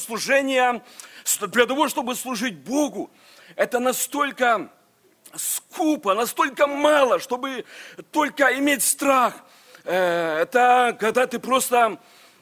служить Богу. Это настолько скупо, настолько мало, чтобы только иметь страх. Это когда ты просто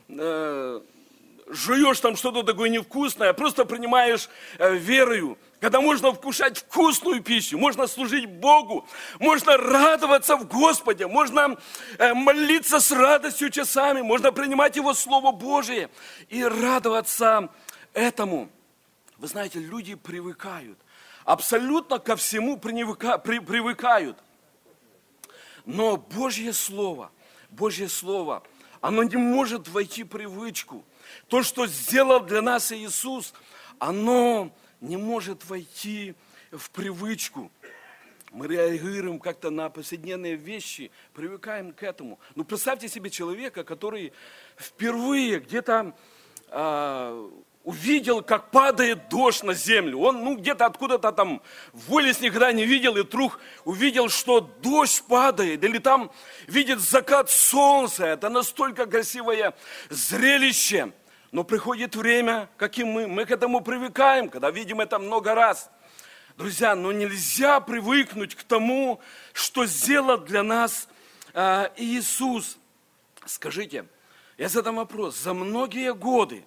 жуешь там что-то такое невкусное, просто принимаешь верою. Когда можно вкушать вкусную пищу, можно служить Богу, можно радоваться в Господе, можно молиться с радостью часами, можно принимать Его Слово Божие и радоваться этому. Вы знаете, люди привыкают, абсолютно ко всему привыкают. Но Божье Слово, оно не может войти в привычку. То, что сделал для нас Иисус, оно не может войти в привычку. Мы реагируем как-то на повседневные вещи, привыкаем к этому. Ну, представьте себе человека, который впервые где-то увидел, как падает дождь на землю. Он где-то откуда-то там вылез, никогда не видел, и вдруг увидел, что дождь падает, или там видит закат солнца. Это настолько красивое зрелище. Но приходит время, как и мы к этому привыкаем, когда видим это много раз. Друзья, но нельзя привыкнуть к тому, что сделал для нас Иисус. Скажите, я задам вопрос, за многие годы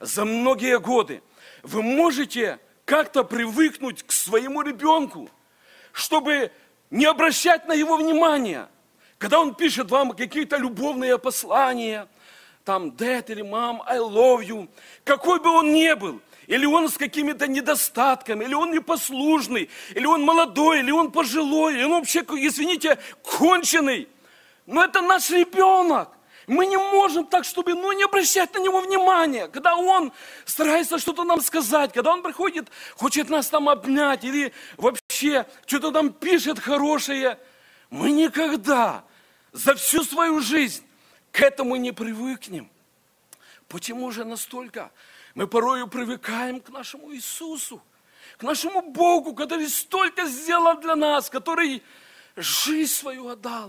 вы можете как-то привыкнуть к своему ребенку, чтобы не обращать на его внимание, когда он пишет вам какие-то любовные послания, там, Dad или Mom, I love you, какой бы он ни был, или он с какими-то недостатками, или он непослушный, или он молодой, или он пожилой, или он вообще, извините, конченый. Но это наш ребенок. Мы не можем так, чтобы не обращать на него внимания. Когда он старается что-то нам сказать, когда он приходит, хочет нас там обнять, или вообще что-то там пишет хорошее, мы никогда за всю свою жизнь к этому не привыкнем. Почему же настолько? Мы порою привыкаем к нашему Иисусу, к нашему Богу, который столько сделал для нас, который жизнь свою отдал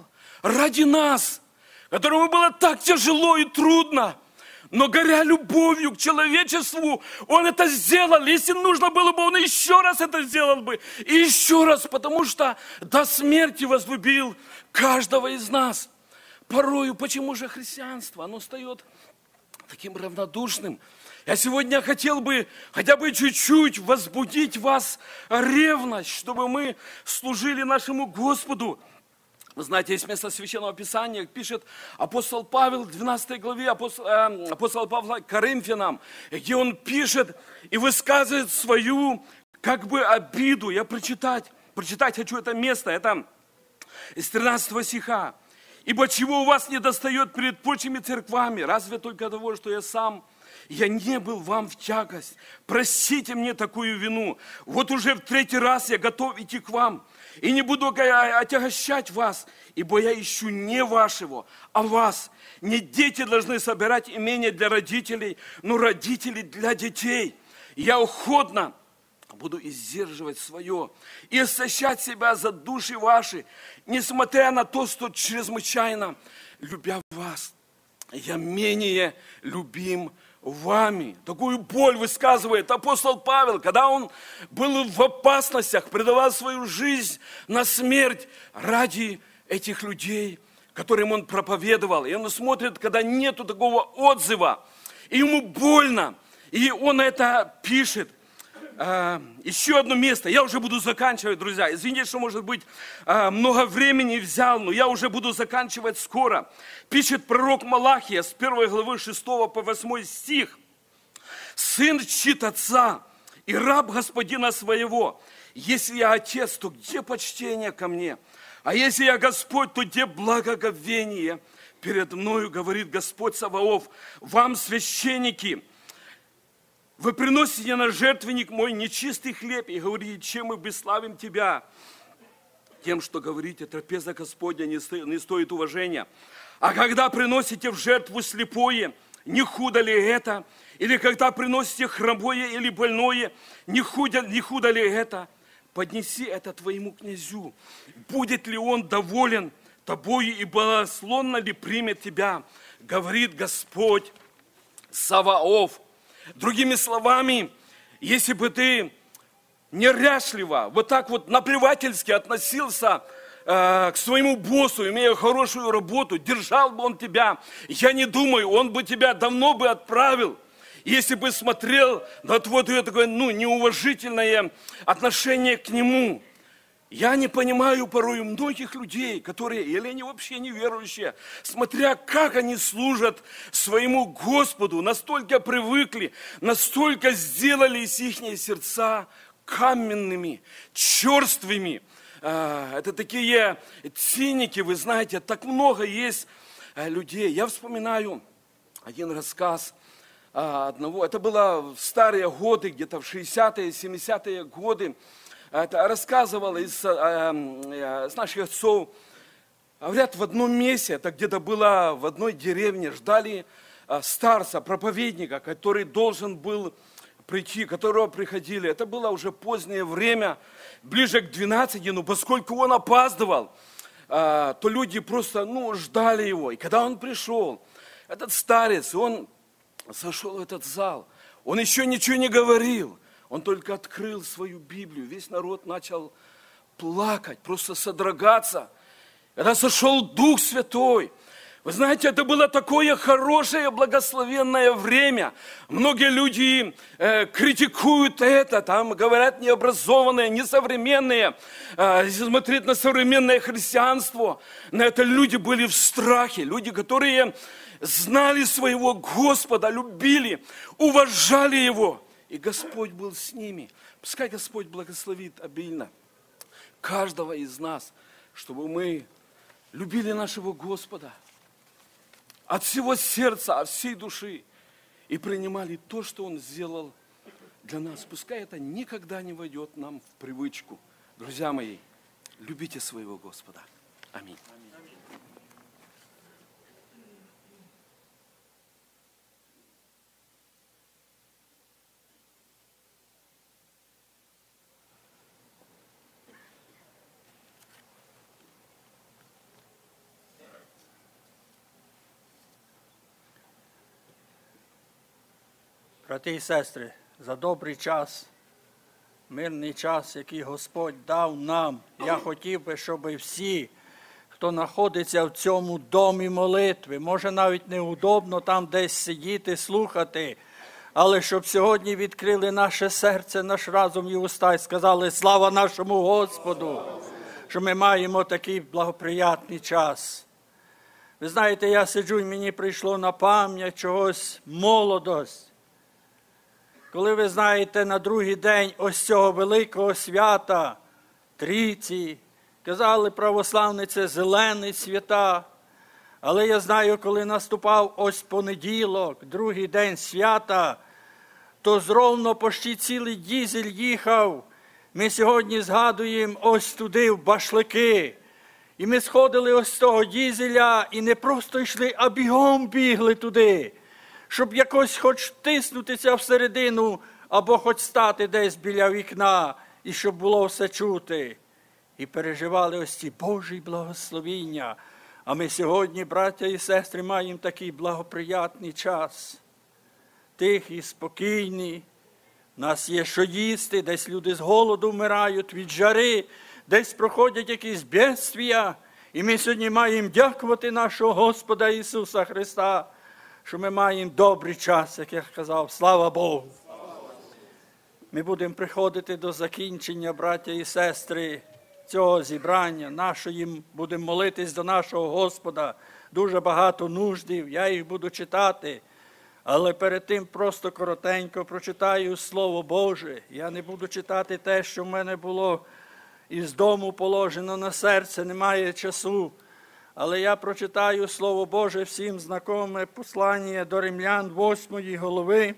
ради нас, которому было так тяжело и трудно, но горя любовью к человечеству, Он это сделал. Если нужно было бы, Он еще раз это сделал бы. И еще раз, потому что до смерти возлюбил каждого из нас. Порою, почему же христианство, оно стает таким равнодушным? Я сегодня хотел бы хотя бы чуть-чуть возбудить вас ревность, чтобы мы служили нашему Господу. Вы знаете, есть место Священного Писания, пишет апостол Павел в 12 главе апостола Павла к Коринфянам, где он пишет и высказывает свою как бы обиду. Я прочитать хочу это место, это из 13 стиха. «Ибо чего у вас не достает перед прочими церквами, разве только того, что я не был вам в тягость. Простите мне такую вину. Вот уже в 3-й раз я готов идти к вам. И не буду отягощать вас, ибо я ищу не вашего, а вас. Не дети должны собирать имение для родителей, но родители для детей. Я охотно буду издерживать свое и истощать себя за души ваши, несмотря на то, что чрезвычайно любя вас, я менее любим вами». Такую боль высказывает апостол Павел, когда он был в опасностях, предавал свою жизнь на смерть ради этих людей, которым он проповедовал. И он смотрит, когда нету такого отзыва, и ему больно, и он это пишет. Еще одно место, я уже буду заканчивать, друзья. Извините, что, может быть, много времени взял, но я уже буду заканчивать скоро. Пишет пророк Малахия с 1 главы 6 по 8 стих. «Сын чтит отца и раб господина своего. Если я отец, то где почтение ко мне? А если я Господь, то где благоговение перед мною, говорит Господь Саваоф. Вам, священники, вы приносите на жертвенник мой нечистый хлеб и говорите, чем мы бесславим тебя? Тем, что говорите, трапеза Господня не стоит уважения. А когда приносите в жертву слепое, не худо ли это? Или когда приносите хромое или больное, не худо ли это? Поднеси это твоему князю. Будет ли он доволен тобою и благословенно ли примет тебя? Говорит Господь Саваоф». Другими словами, если бы ты неряшливо, вот так вот наплевательски относился к своему боссу, имея хорошую работу, держал бы он тебя, я не думаю, он бы тебя давно бы отправил. Если бы смотрел на твое такое, неуважительное отношение к нему. Я не понимаю порой многих людей, которые, или они вообще неверующие, смотря как они служат своему Господу, настолько привыкли, настолько сделали из их сердца каменными, черствыми. Это такие циники, вы знаете, так много есть людей. Я вспоминаю один рассказ одного, это было в старые годы, где-то в 60-е, 70-е годы. Это рассказывал из наших отцов. Говорят, в одном месте, это где-то было в одной деревне, ждали старца, проповедника, который должен был прийти, которого приходили. Это было уже позднее время, ближе к 12, но поскольку он опаздывал, то люди просто ждали его. И когда он пришел, этот старец, он зашел в этот зал, он еще ничего не говорил. Он только открыл свою Библию, весь народ начал плакать, просто содрогаться. Когда сошел Дух Святой, вы знаете, это было такое хорошее, благословенное время. Многие люди критикуют это, там говорят необразованные, несовременные. Если смотреть на современное христианство, на это люди были в страхе, люди, которые знали своего Господа, любили, уважали Его. И Господь был с ними. Пускай Господь благословит обильно каждого из нас, чтобы мы любили нашего Господа от всего сердца, от всей души и принимали то, что Он сделал для нас. Пускай это никогда не войдет нам в привычку. Друзья мои, любите своего Господа. Аминь. Брати і сестри, за добрий час, мирний час, який Господь дав нам, я хотів би, щоб всі, хто знаходиться в цьому домі молитви, може навіть неудобно там десь сидіти, слухати, але щоб сьогодні відкрили наше серце, наш разум і уста і сказали «Слава нашому Господу», що ми маємо такий благоприятний час. Ви знаєте, я сиджу і мені прийшло на пам'ять чогось молодость. Коли ви знаєте, на другий день ось цього великого свята, Трійці, казали православні, це зелені свята. Але я знаю, коли наступав ось понеділок, другий день свята, то зровно почти цілий дізель їхав. Ми сьогодні згадуємо ось туди, в Башлики. І ми сходили ось з того дізеля і не просто йшли, а бігом бігли туди, щоб якось хоч втиснутися всередину, або хоч стати десь біля вікна, і щоб було все чути. І переживали ось ці Божі благословіння. А ми сьогодні, браття і сестри, маємо такий благоприятний час. Тихий, спокійний. У нас є що їсти, десь люди з голоду вмирають, від жари, десь проходять якісь бедствия. І ми сьогодні маємо дякувати нашого Господа Ісуса Христа, що ми маємо добрий час, як я казав. Слава Богу! Ми будемо приходити до закінчення, браття і сестри, цього зібрання нашої, будемо молитись до нашого Господа. Дуже багато нуждів, я їх буду читати. Але перед тим просто коротенько прочитаю Слово Боже. Я не буду читати те, що в мене було із дому положено на серце, немає часу. Але я прочитаю Слово Боже всім знакоме послання до Римлян 8 глави,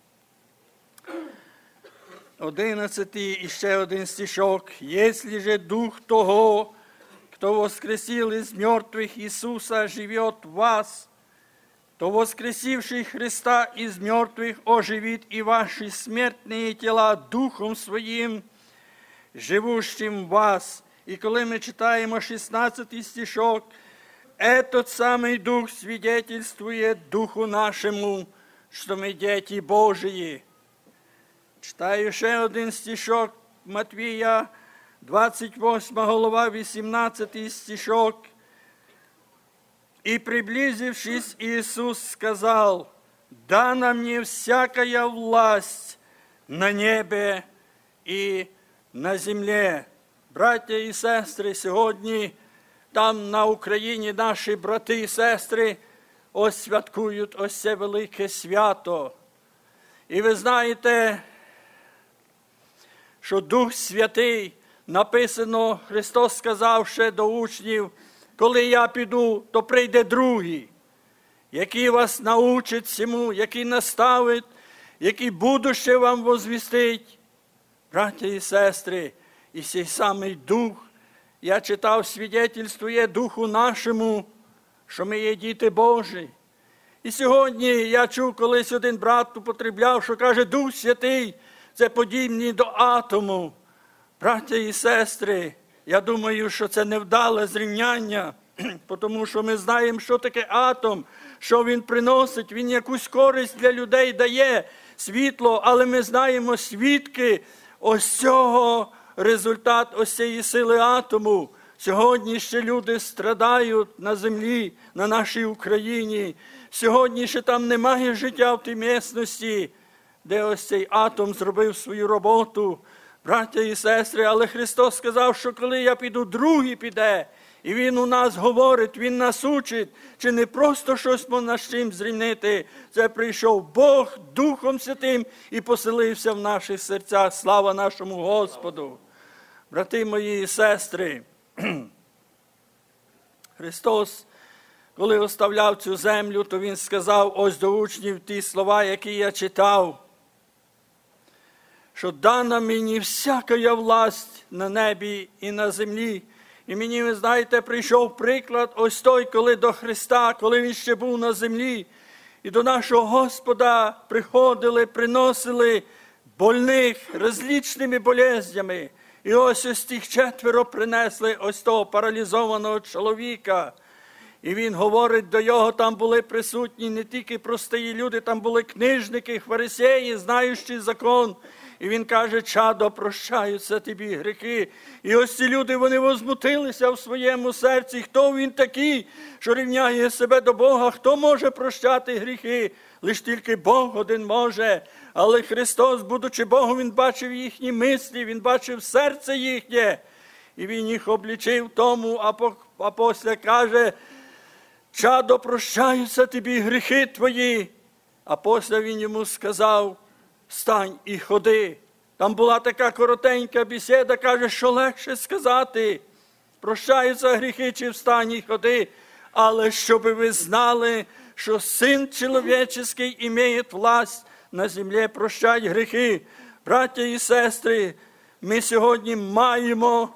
11 і ще один стишок. «Если же Дух того, кто воскресил из мертвых Иисуса, живет в вас, то воскресивший Христа из мертвых оживит и ваши смертные тела Духом Своим, живущим в вас». І коли ми читаємо 16 стишок, «Этот самый Дух свидетельствует Духу нашему, что мы дети Божии». Читаю ще один стишок Матвія, 28 глава, 18 стишок. «И приблизившись, Иисус сказал, дана мне всякая власть на небе и на земле». Браття і сестри, сьогодні там на Україні наші брати і сестри ось святкують ось це велике свято. І ви знаєте, що Дух Святий, написано, Христос сказав ще до учнів, коли я піду, то прийде другий, який вас научить всьому, який наставить, який будуще вам возвістить. Браття і сестри, і цей самий Дух, я читав, свідетельствує Духу нашому, що ми є діти Божі. І сьогодні я чув, колись один брат употребляв, що каже, Дух Святий, це подібні до атому. Браття і сестри, я думаю, що це невдале зрівняння, тому що ми знаємо, що таке атом, що він приносить, він якусь користь для людей дає, світло, але ми знаємо свідки ось цього, результат ось цієї сили атому. Сьогодні ще люди страдають на землі, на нашій Україні. Сьогодні ще там немає життя в тій місцевості, де ось цей атом зробив свою роботу. Браття і сестри, але Христос сказав, що коли я піду, другий піде. І Він у нас говорить, Він нас учить. Чи не просто щось можна з чим зрівнити. Це прийшов Бог Духом Святим і поселився в наших серцях. Слава нашому Господу. Брати мої і сестри, Христос, коли оставляв цю землю, то Він сказав ось до учнів ті слова, які я читав, що дана мені всякая власть на небі і на землі. І мені, ви знаєте, прийшов приклад ось той, коли до Христа, коли Він ще був на землі, і до нашого Господа приходили, приносили больних розличними болезнями. І ось тих 4 принесли ось того паралізованого чоловіка. І він говорить до його, там були присутні не тільки прості люди, там були книжники, фарисеї, знаючи закон. І він каже, чадо, прощаються тобі гріхи. І ось ці люди, вони возмутилися в своєму серці. Хто він такий, що рівняє себе до Бога? Хто може прощати гріхи? Лиш тільки Бог один може. Але Христос, будучи Богом, Він бачив їхні мислі, Він бачив серце їхнє. І Він їх облічив тому, а після каже, чадо, прощаються тобі гріхи твої. А після Він йому сказав, встань і ходи. Там була така коротенька бесіда, каже, що легше сказати, прощаються гріхи, чи встань і ходи. Але щоб ви знали, що Син Чоловічий має власть на землі прощать гріхи. Браття і сестри, ми сьогодні маємо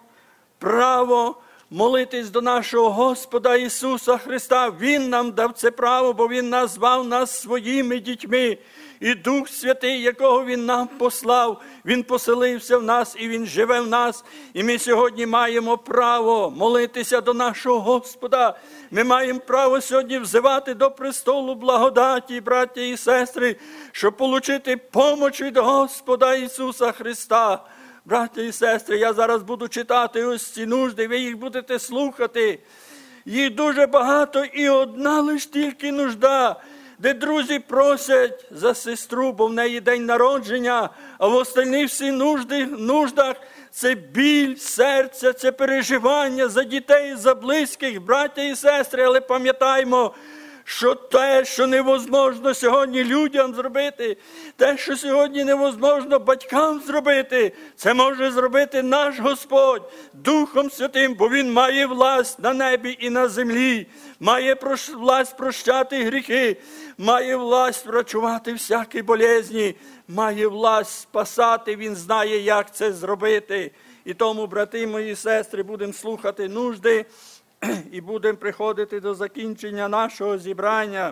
право молитись до нашого Господа Ісуса Христа. Він нам дав це право, бо Він назвав нас своїми дітьми. І Дух Святий, якого Він нам послав, Він поселився в нас і Він живе в нас. І ми сьогодні маємо право молитися до нашого Господа. Ми маємо право сьогодні взивати до престолу благодаті, браття і сестри, щоб отримати помочь від Господа Ісуса Христа. Браття і сестри, я зараз буду читати ось ці нужди, ви їх будете слухати. Їх дуже багато і одна лиш тільки нужда, де друзі просять за сестру, бо в неї день народження, а в остальних всі нуждах це біль серця, це переживання за дітей, за близьких, браття і сестри, але пам'ятаймо, що те, що невозможно сьогодні людям зробити, те, що сьогодні невозможно батькам зробити, це може зробити наш Господь Духом Святим, бо Він має власть на небі і на землі, має власть прощати гріхи, має власть врачувати всякі болезні, має власть спасати, Він знає, як це зробити. І тому, брати мої сестри, будемо слухати нужди, і будемо приходити до закінчення нашого зібрання.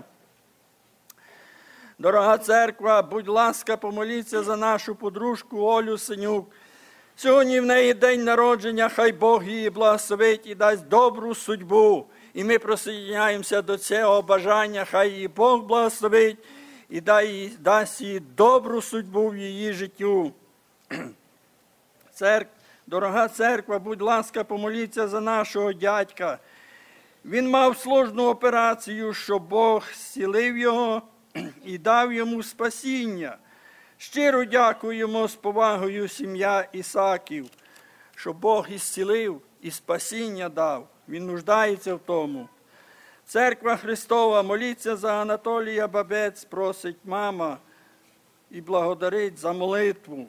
Дорога церква, будь ласка, помоліться за нашу подружку Олю Синюк. Сьогодні в неї день народження, хай Бог її благословить і дасть добру судьбу. І ми присоединяємося до цього бажання, хай її Бог благословить і дасть їй добру судьбу в її життю. Дорога церква, будь ласка, помоліться за нашого дядька. Він мав сложну операцію, щоб Бог зцілив його і дав йому спасіння. Щиро дякуємо з повагою сім'я Ісаків, що Бог ісцілив і спасіння дав. Він нуждається в тому. Церква Христова, моліться за Анатолія Бабець, просить мама і благодарить за молитву.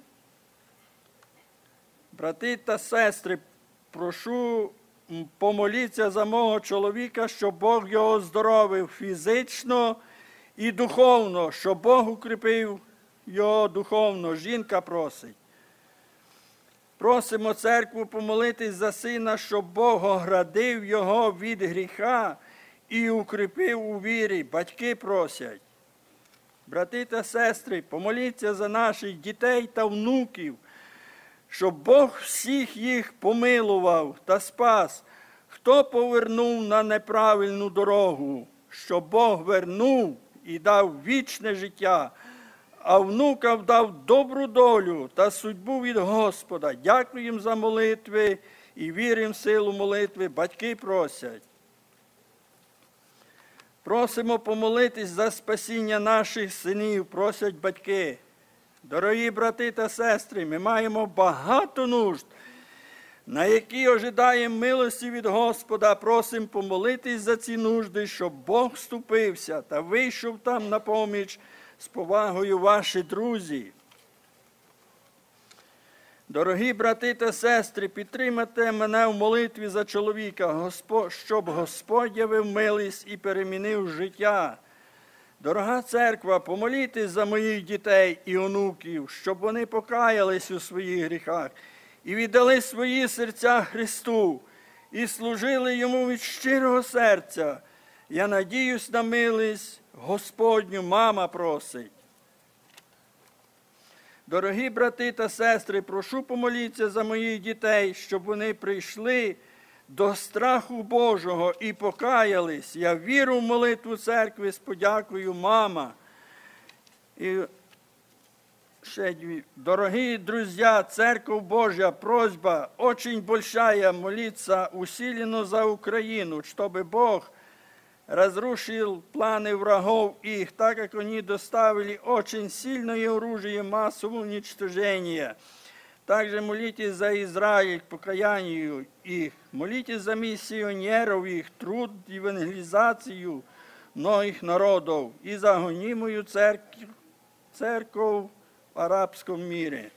Брати та сестри, прошу помоліться за мого чоловіка, щоб Бог його оздоровив фізично і духовно, щоб Бог укріпив його духовно. Жінка просить. Просимо церкву помолитись за сина, щоб Бог оградив його від гріха і укріпив у вірі. Батьки просять. Брати та сестри, помоліться за наших дітей та внуків, щоб Бог всіх їх помилував та спас, хто повернув на неправильну дорогу, щоб Бог вернув і дав вічне життя, а внукам дав добру долю та судьбу від Господа. Дякуємо за молитви і віримо в силу молитви. Батьки просять. Просимо помолитись за спасіння наших синів, просять батьки. Дорогі брати та сестри, ми маємо багато нужд, на які ожидаємо милості від Господа. Просимо помолитись за ці нужди, щоб Бог вступився та вийшов там на поміч. З повагою, ваші друзі. Дорогі брати та сестри, підтримайте мене в молитві за чоловіка, щоб Господь явив милість і перемінив життя. Дорога церква, помолітесь за моїх дітей і онуків, щоб вони покаялись у своїх гріхах і віддали свої серця Христу і служили Йому від щирого серця. Я надіюсь на милість Господню, мама просить. Дорогі брати та сестри, прошу помоліться за моїх дітей, щоб вони прийшли до страху Божого і покаялись. Я вірю в молитву церкви з подякою, мама. І ще дві. Дорогі друзі, Церковь Божья, просьба очень большая молиться усиленно за Украину, чтобы Бог разрушил планы врагов их, так как они доставили очень сильное оружие массового уничтожения. Также молитесь за Израиль к покаянию их, молитесь за миссионеров их, труд, евангелизацию многих народов и за гонимую церковь в арабському мірі.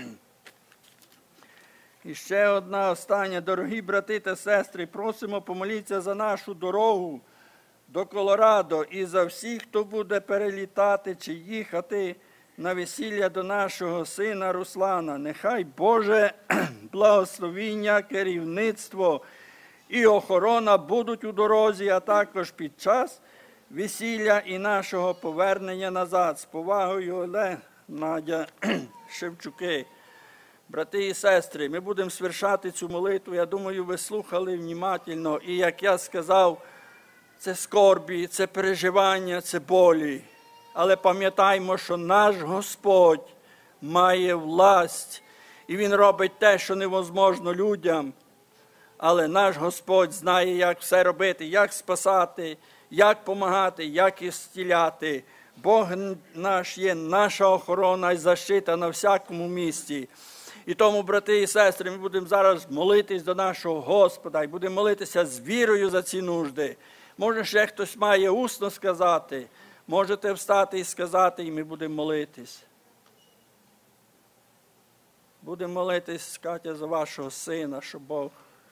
І ще одна остання. Дорогі брати та сестри, просимо помолитися за нашу дорогу до Колорадо і за всіх, хто буде перелітати чи їхати на весілля до нашого сина Руслана. Нехай Боже благословіння, керівництво і охорона будуть у дорозі, а також під час весілля і нашого повернення назад. З повагою, Олег, Надя, Шевчуки. Брати і сестри, ми будемо свершати цю молитву. Я думаю, ви слухали внимательно. І, як я сказав, це скорбі, це переживання, це болі. Але пам'ятаймо, що наш Господь має власть. І Він робить те, що невозможно людям. Але наш Господь знає, як все робити, як спасати, як допомагати, як ісціляти. Бог наш є наша охорона і защита на всякому місці. І тому, брати і сестри, ми будемо зараз молитись до нашого Господа і будемо молитися з вірою за ці нужди. Може, ще хтось має усно сказати, можете встати і сказати, і ми будемо молитись. Будемо молитись, Катя, за вашого сина, щоб Бог...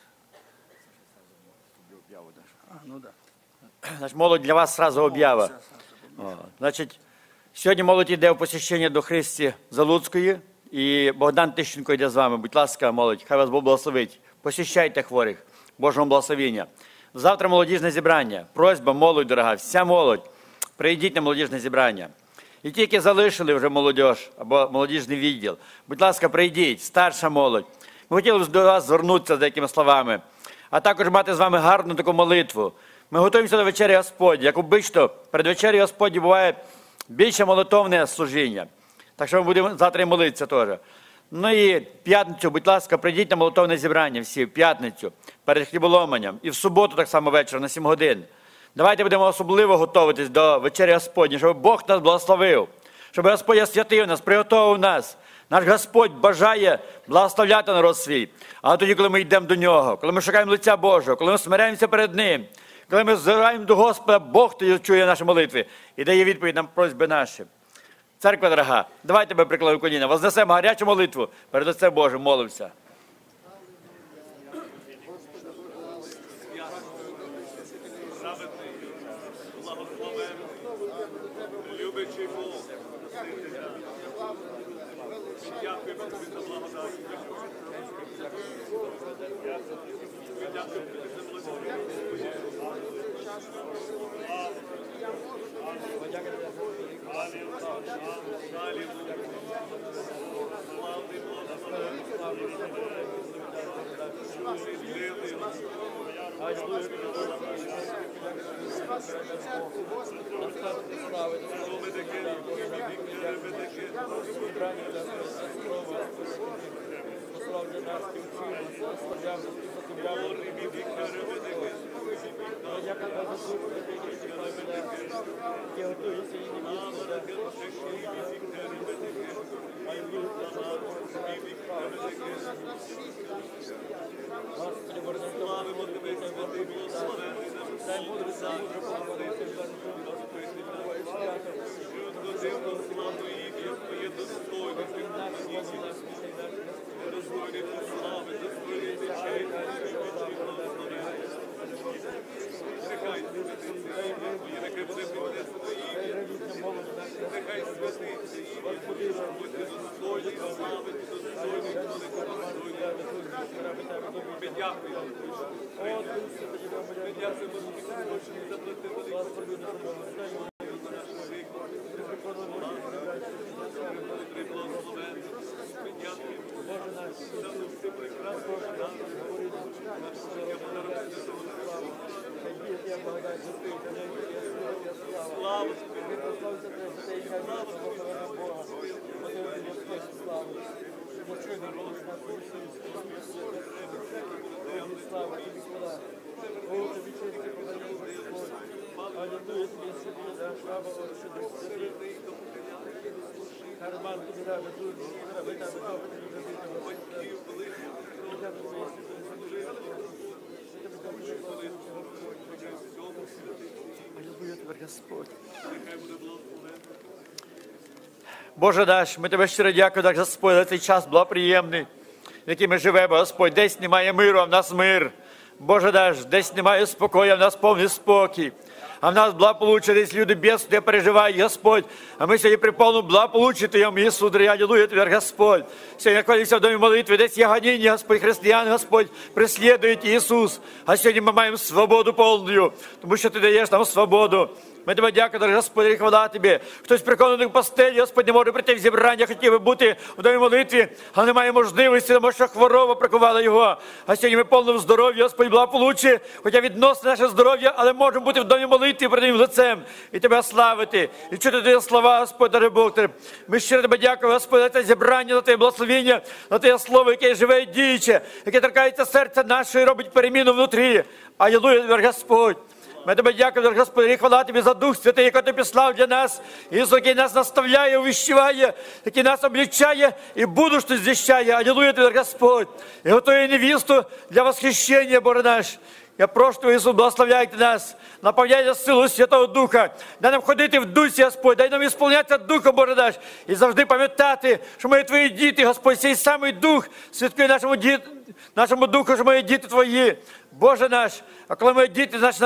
Значить, молодь, для вас сразу об'ява. Значить, сьогодні молодь йде в посвящення до Христі Залуцької, і Богдан Тищенко йде з вами. Будь ласка, молодь, хай вас Бог благословить. Посвящайте хворих, Божого благословіння. Завтра молодіжне зібрання. Просьба, молодь дорога, вся молодь, прийдіть на молодіжне зібрання. І ті, які залишили вже молодіж або молодіжний відділ, будь ласка, прийдіть, старша молодь. Ми хотіли б до вас звернутися з деякими словами, а також мати з вами гарну таку молитву. Ми готуємося до вечері Господні. Як обично, перед вечерю Господні буває більше молитовне служіння. Так що ми будемо завтра і молитися теж. Ну і в п'ятницю, будь ласка, прийдіть на молитовне зібрання всі, в п'ятницю, перед хліболоманням. І в суботу так само вечора, на 7 годин. Давайте будемо особливо готуватись до вечері Господні, щоб Бог нас благословив, щоб Господь освятив нас, приготував нас. Наш Господь бажає благословляти народ свій. Але тоді, коли ми йдемо до Нього, коли ми шукаємо лиця Божого, коли ми смиряємося перед Ним, коли ми взираємо до Господа, Бог тоді чує наші молитви і дає відповідь на просьби наші. Церква дорога, давайте ми прикладемо коліна, вознесемо гарячу молитву перед Отцем Божим, молимося. Любичий Бог, дякуємо тобі за благодать. Дякуємо тобі за благодать. Славимо тебе, святий, благословений наш дай мудрість, Дивно славу їх, як твоє достойне, достойне слави, достойне речей, нехай нехай буде принесено ім'я, нехай святиться ім'я, будьте достойні слави, достойні молитви, ми дякуємо. Ми дякуємо, що ти хочеш заплатити за Слава тобі. Боже наш, ми тебе щиро дякуємо, Господь, за цей час благоприємний, в який ми живемо, Господь. Десь немає миру, а в нас мир. Боже наш, десь немає спокою, а в нас повний спокій. А в нас благополуччя, десь люди бідствия переживають, Господь. А ми сьогодні при повному благополуччі Твоєму, Ісус, алілуя Тебе, Господь. Сьогодні колися в домі молитви, десь є гоніння, Господь, християн, Господь, преслідують Ісус. А сьогодні ми маємо свободу повну, тому що Ти даєш нам свободу. Ми тебе дякуємо, Господи, і хвала Тобі. Хтось прикований в постелі, Господь, не може прийти в зібрання, хотів би бути в домі молитві, але немає можливості, тому що хвороба прикувала його. А сьогодні ми повному здоров'я, Господь, благополуччя, хоча відносно наше здоров'я, але можемо бути в домі молитві перед Твоїм лицем і Тебе славити, і чути Твої слова, Господь, дорогой Бог. Ми щиро Тебе дякуємо, Господь, за це зібрання, за Твоє благословення, за Твоє слово, яке живе і діюче, яке торкається серця наше і робить переміну внутрі. Алілуя, Господь. Ми тебе дякуємо, Господи, і хвала Тобі за Дух Святий, який Ти післав для нас. Ісус, який нас наставляє, увіщуває, який нас обличає і будущее звіщає. Алілуя Тобі, Господь. І готує невісту для восхищення, Боже наш. Я прошу Тебе, Ісус, благословляй нас, наповняй нас силу Святого Духа. Дай нам ходити в Дусі, Господь, дай нам ісполнятися Духом, Боже наш, і завжди пам'ятати, що ми Твої діти, Господь, цей самий Дух святкує нашому Духу, що ми діти Твої. Боже наш, а коли ми діти, наші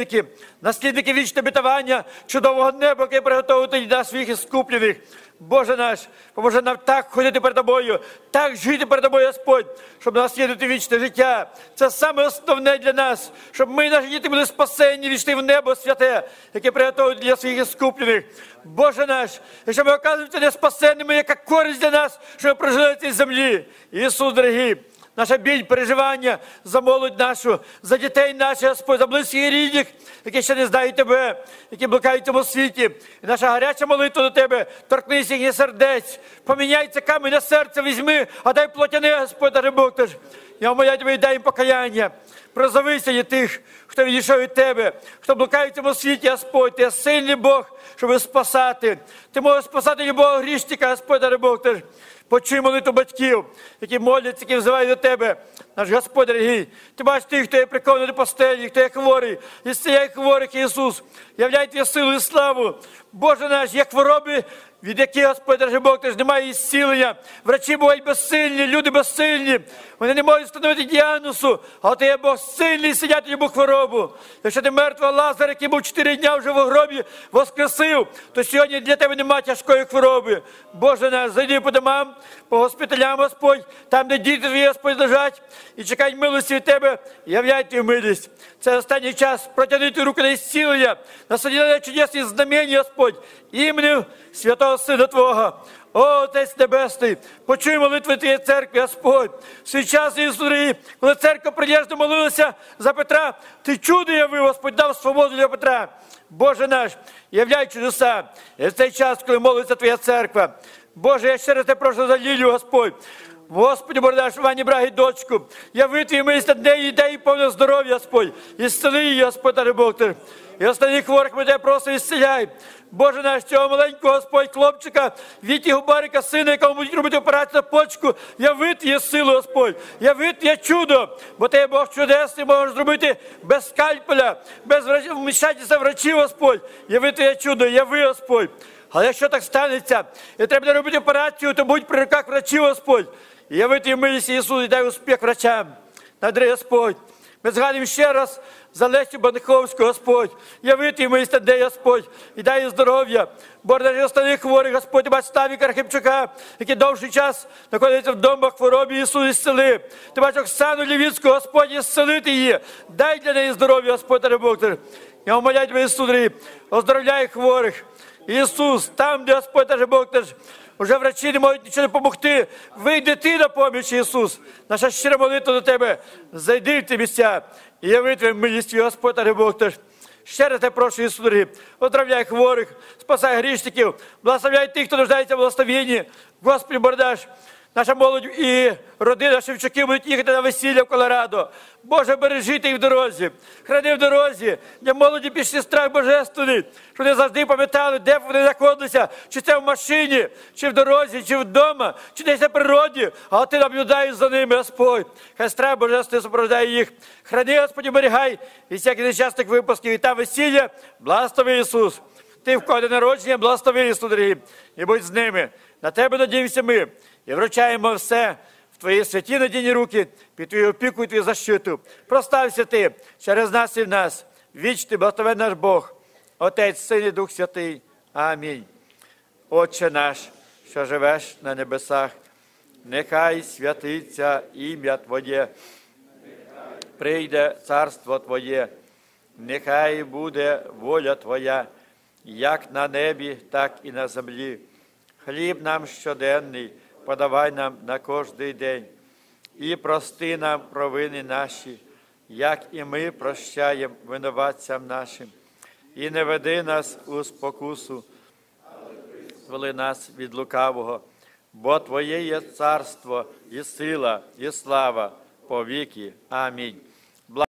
наслідники вічного обітування, чудового неба, яке приготовити для своїх іскуплених. Боже наш, поможи нам так ходити перед Тобою, так жити перед Тобою, Господь, щоб наслідувати вічне життя. Це саме основне для нас, щоб ми, наші діти, були спасені, війшли в небо святе, яке приготовить для своїх іскуплених. Боже наш, якщо ми оказуємося неспасенними, яка користь для нас, що ми прожили на цій землі. Ісус, дорогий, наша біль, переживання за молодь нашу, за дітей наших, Господь, за близьких і рідних, які ще не знають Тебе, які блукають в цьому світі. І наша гаряча молитва до Тебе, торкнись їхніх сердець, поміняй це камінь на серце, візьми, а дай плотяне, Господь, дорогой Бог. Я умоляю Тебе і дай їм покаяння. Прозовися є тих, хто відійшов від Тебе, хто блукає в цьому світі, Господь. Ти сильний Бог, щоб спасати. Ти можеш спасати любого грішника, Господь, дорогой Бог. Почуй молитву батьків, які моляться, які взивають до Тебе, наш Господь дорогий. Ти бачиш тих, хто є прикований до постелі, хто є хворий, і зціляй хворих, Ісус. Являй Твою силу і славу. Боже наш, є хвороби, від яких, Господь, дорогий Бог, Ти ж немає ісцілення. Врачі бувають безсильні, люди безсильні. Вони не можуть встановити діагнозу, а Ти є Бог сильний, сидять йому хворобу. Якщо Ти мертвого Лазаря, який був 4 дня вже в гробі, воскресив, то сьогодні для Тебе немає тяжкої хвороби. Боже наш, зайди по домам, по госпіталям, Господь, там, де діти Твої, Господь, лежать, і чекають милості від Тебе, являй Твою милість. Це останній час протягни Твою руку на ісцілення, на соділення чудесні знамення, Господь, іменем Святого Сина Твого. О, Отець Небесний, почуй молитви Твоєї церкви, Господь. В свій час, Ісус, коли церква прилежно молилася за Петра, Ти чудо явив, Господь, дав свободу для Петра. Боже наш, являй чудеса. І в цей час, коли молиться Твоя церква. Боже, я ще раз Тебе прошу за Лілію, Господь. Господи, Боже наш, Вані, Брагі, дочку, яви Твій милість над нею, дай їй повне здоров'я, Господь. І зціли її, Господь, дорогой Бог. І останніх хворих ми Тебе просто ісціляй. Боже наш, цього маленького, Господь, хлопчика, Віті Губарика, сина, якому будуть робити операцію на почку, яви Твою силу, Господь, яви Твоє чудо, бо Ти є Бог чудесний, можеш зробити без скальпеля, без вмішательства врачів, Господь, яви Твоє чудо, яви, Господь. Але якщо так станеться, і треба буде робити операцію, то будь при руках врачів, Господь. І яви Твою милість, Ісус, і дай успіх врачам. Надай, Господь. Ми згадуємо ще раз за Лесю Баниховську, Господь. Яви Твою милість, надай, Господь, і дай їй здоров'я. Боже, навіть останніх хворих, Господь, бач Ставіка Архипчука, який довший час знаходиться в домах хворобі, Ісус, ісцели. Ти бач Оксану Лівіцьку, Господь, ісцелити її. Дай для неї здоров'я, Господь, дорогой Бог. Я умоляю Тебе, Ісус, оздоровляй хворих. Ісус, там, де Господь наш Бог наш, уже врачі не можуть нічого допомогти. Вийди ти на поміч, Ісус. Наша щира молитва до Тебе. Зайди в ті місця і яви Твою милість, Господь наш Бог наш. Ще раз я прошу, Ісус, дорогі, оздравляй хворих, спасай грішників, благословляй тих, хто нуждається в благословенні. Господи, бордаш, наша молодь і родина Шевчуків будуть їхати на весілля в Колорадо. Боже, бережи їх в дорозі, храни в дорозі, для молоді пішли страх божественний, щоб вони завжди пам'ятали, де вони знаходилися, чи це в машині, чи в дорозі, чи вдома, чи десь на природі, а ти наблюдаєш за ними, Господь. Хай страх божественний супроводжає їх. Храни, Господи, берегай і всяких нещасних випусків, і там весілля, благослови Ісус. Ти в кого народження, благослови Ісус, дорогі, і будь з ними. На Тебе надіємося ми. І вручаємо все в Твої святі надійні руки, під Твою опіку і Твою защиту. Прослався Ти через нас і в нас. Вічний, благословен наш Бог, Отець, Син і Дух Святий. Амінь. Отче наш, що живеш на небесах, нехай святиться ім'я Твоє, прийде царство Твоє, нехай буде воля Твоя, як на небі, так і на землі. Хліб нам щоденний подавай нам на кожний день, і прости нам провини наші, як і ми прощаємо винуватцям нашим. І не веди нас у спокусу, вели нас від лукавого, бо Твоє є царство, і сила, і слава повіки. Амінь.